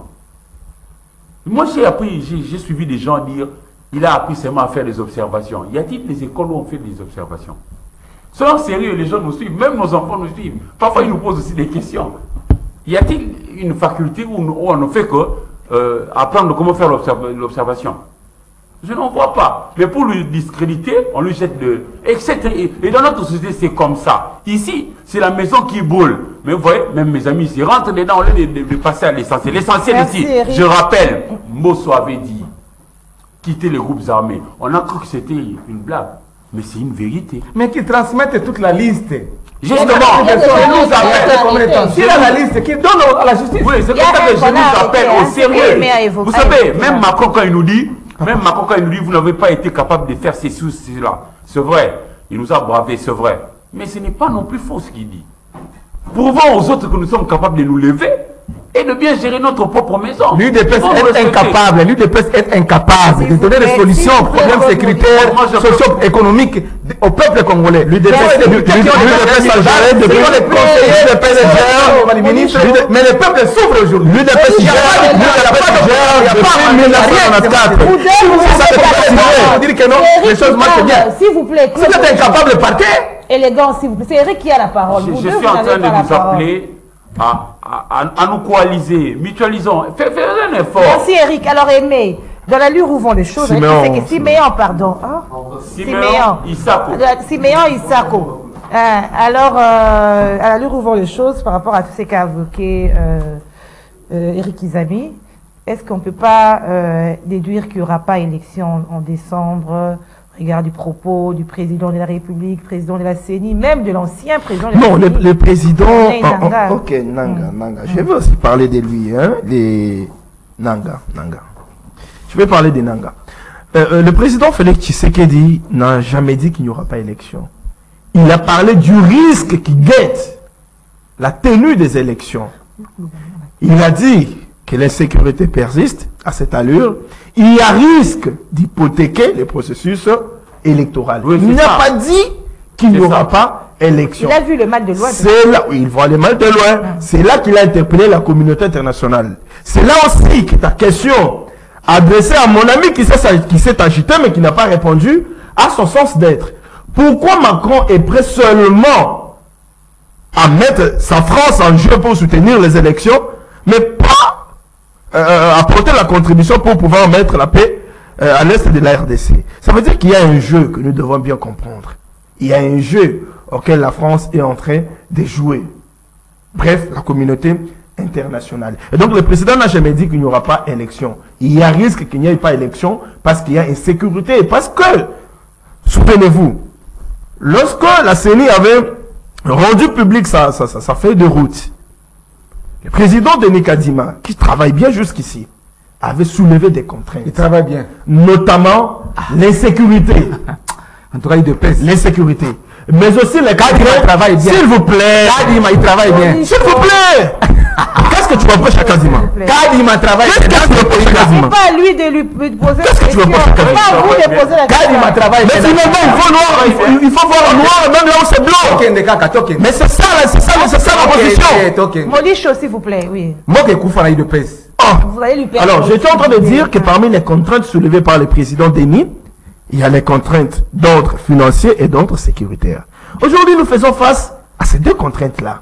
Moi, j'ai appris, j'ai suivi des gens dire, il a appris seulement à faire des observations. Y a-t-il des écoles où on fait des observations? Soyons sérieux, les gens nous suivent, même nos enfants nous suivent. Parfois, ils nous posent aussi des questions. Y a-t-il une faculté où, où on ne fait que euh, apprendre comment faire l'observation? Je n'en vois pas. Mais pour lui discréditer, on lui jette de... et cetera. Et dans notre société, c'est comme ça. Ici, c'est la maison qui brûle. Mais vous voyez, même mes amis, ils rentrent dedans, au lieu de, de, de passer à l'essentiel. L'essentiel ici, Eric. Je rappelle, Mosso avait dit, quitter les groupes armés. On a cru que c'était une blague. Mais c'est une vérité. Mais qui transmettent toute la liste. Justement, nous appelle. S'il a la liste, qui donne à la justice. Oui, c'est comme ça que je nous appelle au sérieux. Vous savez, même Macron, quand il nous dit, même Macron, quand il nous dit, vous n'avez pas été capable de faire ceci ou cela. C'est vrai. Il nous a bravé, c'est vrai. Mais ce n'est pas non plus faux ce qu'il dit. Prouvons aux autres que nous sommes capables de nous lever et de bien gérer notre propre maison. L'U D P S est incapable, l'U D P S est incapable de donner des solutions aux problèmes sécuritaires, socio-économiques au peuple congolais. L'U D P S, l'U D P S, j'arrête de dire les conseillers, les P S G, les ministres, mais le peuple souffre aujourd'hui. L'U D P S gère, il n'y a pas de gère depuis mille neuf cent quatre-vingt-quatre. Vous dire que non, les choses marchent bien. S'il vous plaît. Vous êtes incapable de partir. Élégant, s'il vous plaît. C'est Eric qui a la parole. Je, vous je deux, suis vous en train de pas vous appeler à, à, à, à nous coaliser, mutualisons, faites un effort. Merci Eric. Alors Aimé, dans la lure où vont les choses, Siméon, Eric, c'est Siméon, pardon. Hein? Siméon Isako. Siméon Isako. Hein, alors, euh, à la lure où vont les choses, par rapport à tout ce qu'a évoqué euh, euh, Eric Izami, est-ce qu'on ne peut pas euh, déduire qu'il n'y aura pas élection en décembre? Regarde du propos du président de la République, président de la C E N I, même de l'ancien président de la Non, le, le président... Nanga. Oh, ok, Nanga, mm. Nanga. Je vais aussi parler de lui, hein, les... Nanga, Nanga. Je vais parler de Nanga. Euh, euh, le président Félix Tshisekedi n'a jamais dit qu'il n'y aura pas élection. Il a parlé du risque qui guette la tenue des élections. Il a dit que l'insécurité persiste à cette allure. Il y a risque d'hypothéquer le processus électoral. Oui, il n'a ça. pas dit qu'il n'y aura pas élection. Il a vu le mal de loin. C'est là où il voit le mal de loin. Ah. C'est là qu'il a interpellé la communauté internationale. C'est là aussi que ta question adressée à mon ami qui s'est agité mais qui n'a pas répondu à son sens d'être. Pourquoi Macron est prêt seulement à mettre sa France en jeu pour soutenir les élections, mais pas Euh, apporter la contribution pour pouvoir mettre la paix euh, à l'est de la R D C. Ça veut dire qu'il y a un jeu que nous devons bien comprendre. Il y a un jeu auquel la France est en train de jouer. Bref, la communauté internationale. Et donc le président n'a jamais dit qu'il n'y aura pas élection. Il y a risque qu'il n'y ait pas élection parce qu'il y a insécurité. Parce que, souvenez-vous, lorsque la C E N I avait rendu public sa, sa, sa, sa feuille de route, le président Denis Kadima, qui travaille bien jusqu'ici, avait soulevé des contraintes. Il travaille bien. Notamment l'insécurité. En tout cas, il dépèse. L'insécurité. Mais aussi les Kadima travaille bien. S'il vous plaît. Kadima, il travaille bien. S'il vous plaît. Qu'est-ce que tu reproches à Kadima? Kadima travaille bien. Qu'est-ce que tu reproches à Kadima? C'est pas à lui de lui poser la question. Qu'est-ce que tu reproches à Kadima? C'est pas à vous de poser la question. Kadima travaille bien. Mais finalement, il faut noir, il faut, il faut voir noir même là où c'est blanc. Mais c'est ça, c'est ça, c'est ça la position. Molicho, s'il vous plaît, oui. Moi qui couvre la de pèse. Vous allez lui perdre. Alors, j'étais en train de dire que parmi les contraintes soulevées par le président Denis, il y a les contraintes d'ordre financier et d'ordre sécuritaire. Aujourd'hui, nous faisons face à ces deux contraintes-là.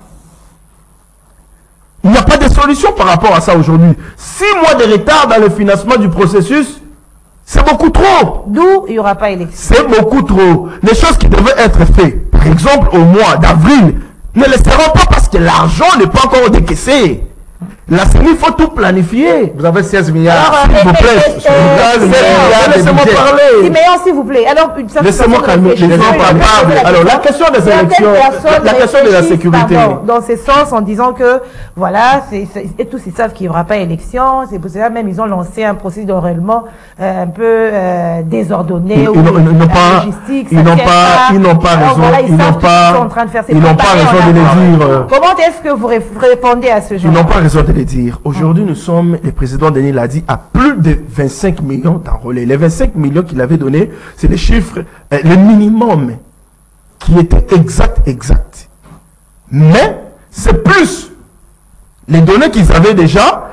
Il n'y a pas de solution par rapport à ça aujourd'hui. Six mois de retard dans le financement du processus, c'est beaucoup trop. D'où il n'y aura pas élection. C'est beaucoup trop. Les choses qui devaient être faites, par exemple au mois d'avril, ne le seront pas parce que l'argent n'est pas encore décaissé. La C E N I, il faut tout planifier. Vous avez seize milliards. Alors, S'il vous euh, plaît, euh, euh, Laissez-moi euh, laissez-moi euh, parler. Siméon, s'il vous plaît. Alors, une certaine Laissez-moi façon de calmer, réfléchir. laissez-moi Oui, parler. la Alors, la question des Certaines élections, personnes la question de la réfléchissent, sécurité. pardon, dans ce sens, en disant que, voilà, c'est, c'est- et tous ils savent qu'il n'y aura pas élection. C'est pour cela même ils ont lancé un processus d'enrôlement euh, un peu euh, désordonné. Ils- où ils n'ont- ils n'ont la pas- logistique, ils ça n'ont tient pas- ils n'ont pas Alors, raison, voilà, ils savent n'ont tout ce pas- qu'ils sont en train de faire. C'est ils n'ont pas préparé en raison de avance. le dire, euh. Comment est-ce que vous ré- répondez à ce genre? Ils n'ont pas raison de le dire. Aujourd'hui, nous sommes, le président Denis l'a dit, à plus de vingt-cinq millions d'enrôlés. Les vingt-cinq millions qu'il avait donnés, c'est les chiffres, euh, le minimum qui était exact, exact. Mais, c'est plus. Les données qu'ils avaient déjà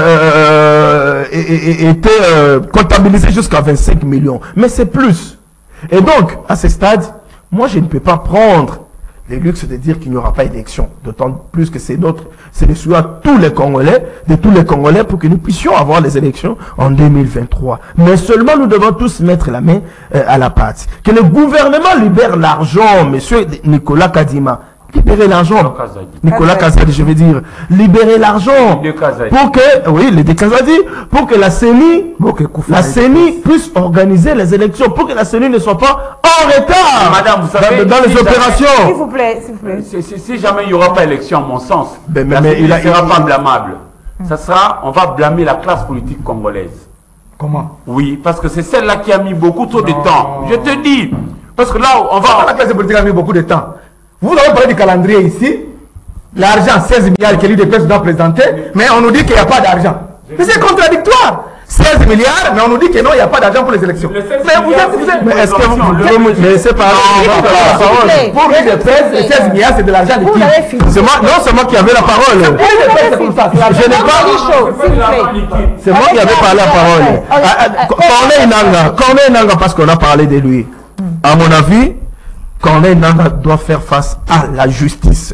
euh, é- é- é- étaient euh, comptabilisées jusqu'à vingt-cinq millions. Mais c'est plus. Et donc, à ce stade, moi, je ne peux pas prendre le luxe de dire qu'il n'y aura pas d'élection. D'autant plus que c'est notre, c'est le souhait de tous les Congolais, de tous les Congolais, pour que nous puissions avoir les élections en deux mille vingt-trois. Mais seulement nous devons tous mettre la main euh, à la pâte. Que le gouvernement libère l'argent, monsieur Nicolas Kadima. Libérer l'argent. Nicolas Kazadi, je veux dire. Libérer l'argent. Pour que, oui, les Kazadi, pour que la C E N I, la C E N I puisse organiser les élections, pour que la C E N I ne soit pas en retard. Madame, vous savez, dans, dans les si jamais- opérations. S'il vous plaît, s'il vous plaît. Si, si- si jamais il n'y aura pas élection, à mon sens, Ben, mais- la mais C E N I il a- ne sera il- pas blâmable. Ça sera, on va blâmer la classe politique congolaise. Comment? Oui, parce que c'est celle-là qui a mis beaucoup trop de temps. Je te dis, parce que là, on Ah, la va... classe politique a mis beaucoup de temps. Vous avez parlé du calendrier ici. L'argent, seize milliards que l'U D P S doit présenter, mais on nous dit qu'il n'y a pas d'argent. Mais c'est contradictoire. seize milliards, mais on nous dit que non, il n'y a pas d'argent pour les élections. Le seize Mais vous milliards, êtes, vous êtes- c'est Mais est-ce que vous Le- pouvez me me laisser parler? S'il vous plaît, la parole. s'il vous plaît. Pour l'U D P S, les seize milliards, c'est de l'argent de Vous qui? l'avez fini. C'est moi, non, c'est moi qui avais la parole. L'U D P S, c'est comme ça. c'est l'argent. Je n'ai pas. Chaud, s'il vous plaît. C'est moi qui avais parlé la parole. Ah, ah, Corneille Nanga, Corneille Nanga, parce qu'on a parlé de lui. À mon avis, Corneille Nanga doit faire face à la justice.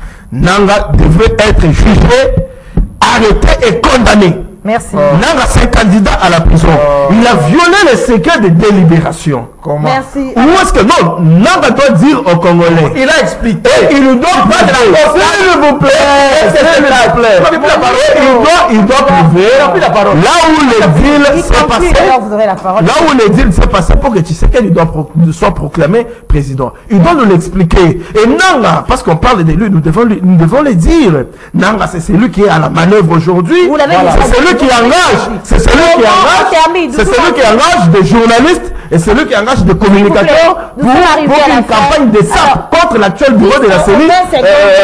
Nanga devrait être jugé, arrêté et condamné. Merci. Nanga, c'est candidat à la prison. Il a violé le secret de délibération. Comment? Merci. Où est-ce que non, Nanga doit dire aux Congolais. Il a expliqué. Il nous doit pas de la s'il vous plaît, s'il vous plaît. Il doit, il doit prouver là où les deals s'est Conclue, passé. alors vous aurez la parole. Là où les deals s'est passé pour que Tshisekedi doit pro- soit proclamé président. Il doit nous l'expliquer. Et Nanga, parce qu'on parle de lui, nous devons, lui- nous devons le dire. Nanga, c'est celui qui est à la manœuvre aujourd'hui. Vous l'avez dit. C'est celui qui engage. C'est celui qui Comment engage. termine, C'est doucement. celui qui engage des journalistes et celui qui engage des communicateurs Nous pour, sommes arrivés pour à la qu'une fin. campagne de ça Alors, contre l'actuel bureau de la C E N I vingt secondes.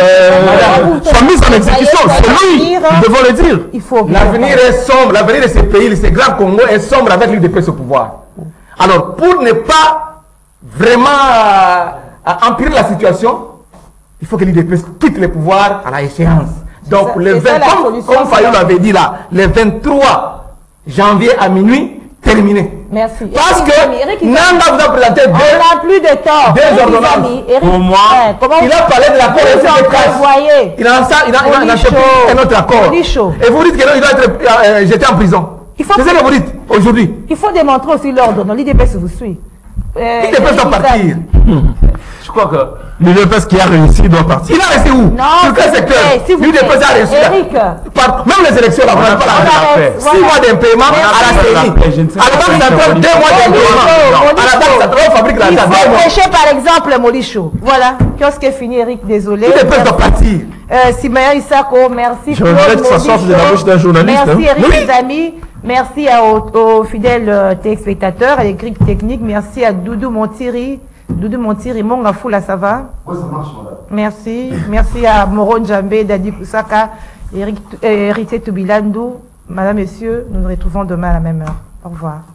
euh, Vous- soit mise en vous exécution. voyez, C'est lui. l'avenir, Nous devons le dire. Il faut. L'avenir est sombre, l'avenir de ces pays, de ces grands Congo est sombre avec l'U D P S au pouvoir. Alors, pour ne pas vraiment euh, empirer la situation, il faut que l'U D P S quitte le pouvoir à la échéance. Donc, ça- le c'est ça vingt, la comme, solution, comme c'est Fayou la- l'avait dit là, le vingt-trois janvier à minuit, terminé. Merci. Parce Eric que Izami, Eric Izami. Nanga vous a présenté On deux, n'a plus de temps. Deux Eric ordonnances. Izami, Eric- Pour moi, Ouais, comment il a parlé de l'accord Vous de en cette presse. prévoyez. Il a, ça, il a, il a, il a Olicho. fait un autre accord. Olicho. Et vous dites que non, il doit être euh, jeté en prison. Il faut C'est ça que vous dites aujourd'hui. Il faut démontrer aussi l'ordre. Non, l'I D P S vous suit. Euh, L'U D P S doit Eric partir. Izami. je crois que... L'U D P S qui a réussi doit partir. Il a resté où? Non, Sur quel s'il vous secteur? plaît, s'il vous L'U D P S a plaît. reçu. Eric. Par- même les élections, là, vous n'avez pas On la a arrête. fait. Six mois d'impaiement à la fait C E N I. la paix, je ne sais À la pas Banque si centrale, c'est deux mois Molicho. d'impaiement. Molicho. À la Banque centrale, on fabrique Il l'argent. faut Deux mois. prêcher par exemple Molicho. Voilà. Kiosque est fini, Eric. Désolé. L'U D P S doit partir. Euh, Simeon Isako, merci. Je regrette que ça sorte de la bouche d'un journaliste, Merci hein. Eric, Oui. les amis. Merci à, aux, aux fidèles euh, téléspectateurs, à l'équipe technique. Merci à Doudou Montiri. Doudou Montiri, Monga Foula, ça va? Oui, ça marche, madame. Merci. Merci à Moron Djambé, Dadi Poussaka, Eric, euh, Héritier Toubilandou. Madame, Messieurs, nous nous retrouvons demain à la même heure. Au revoir.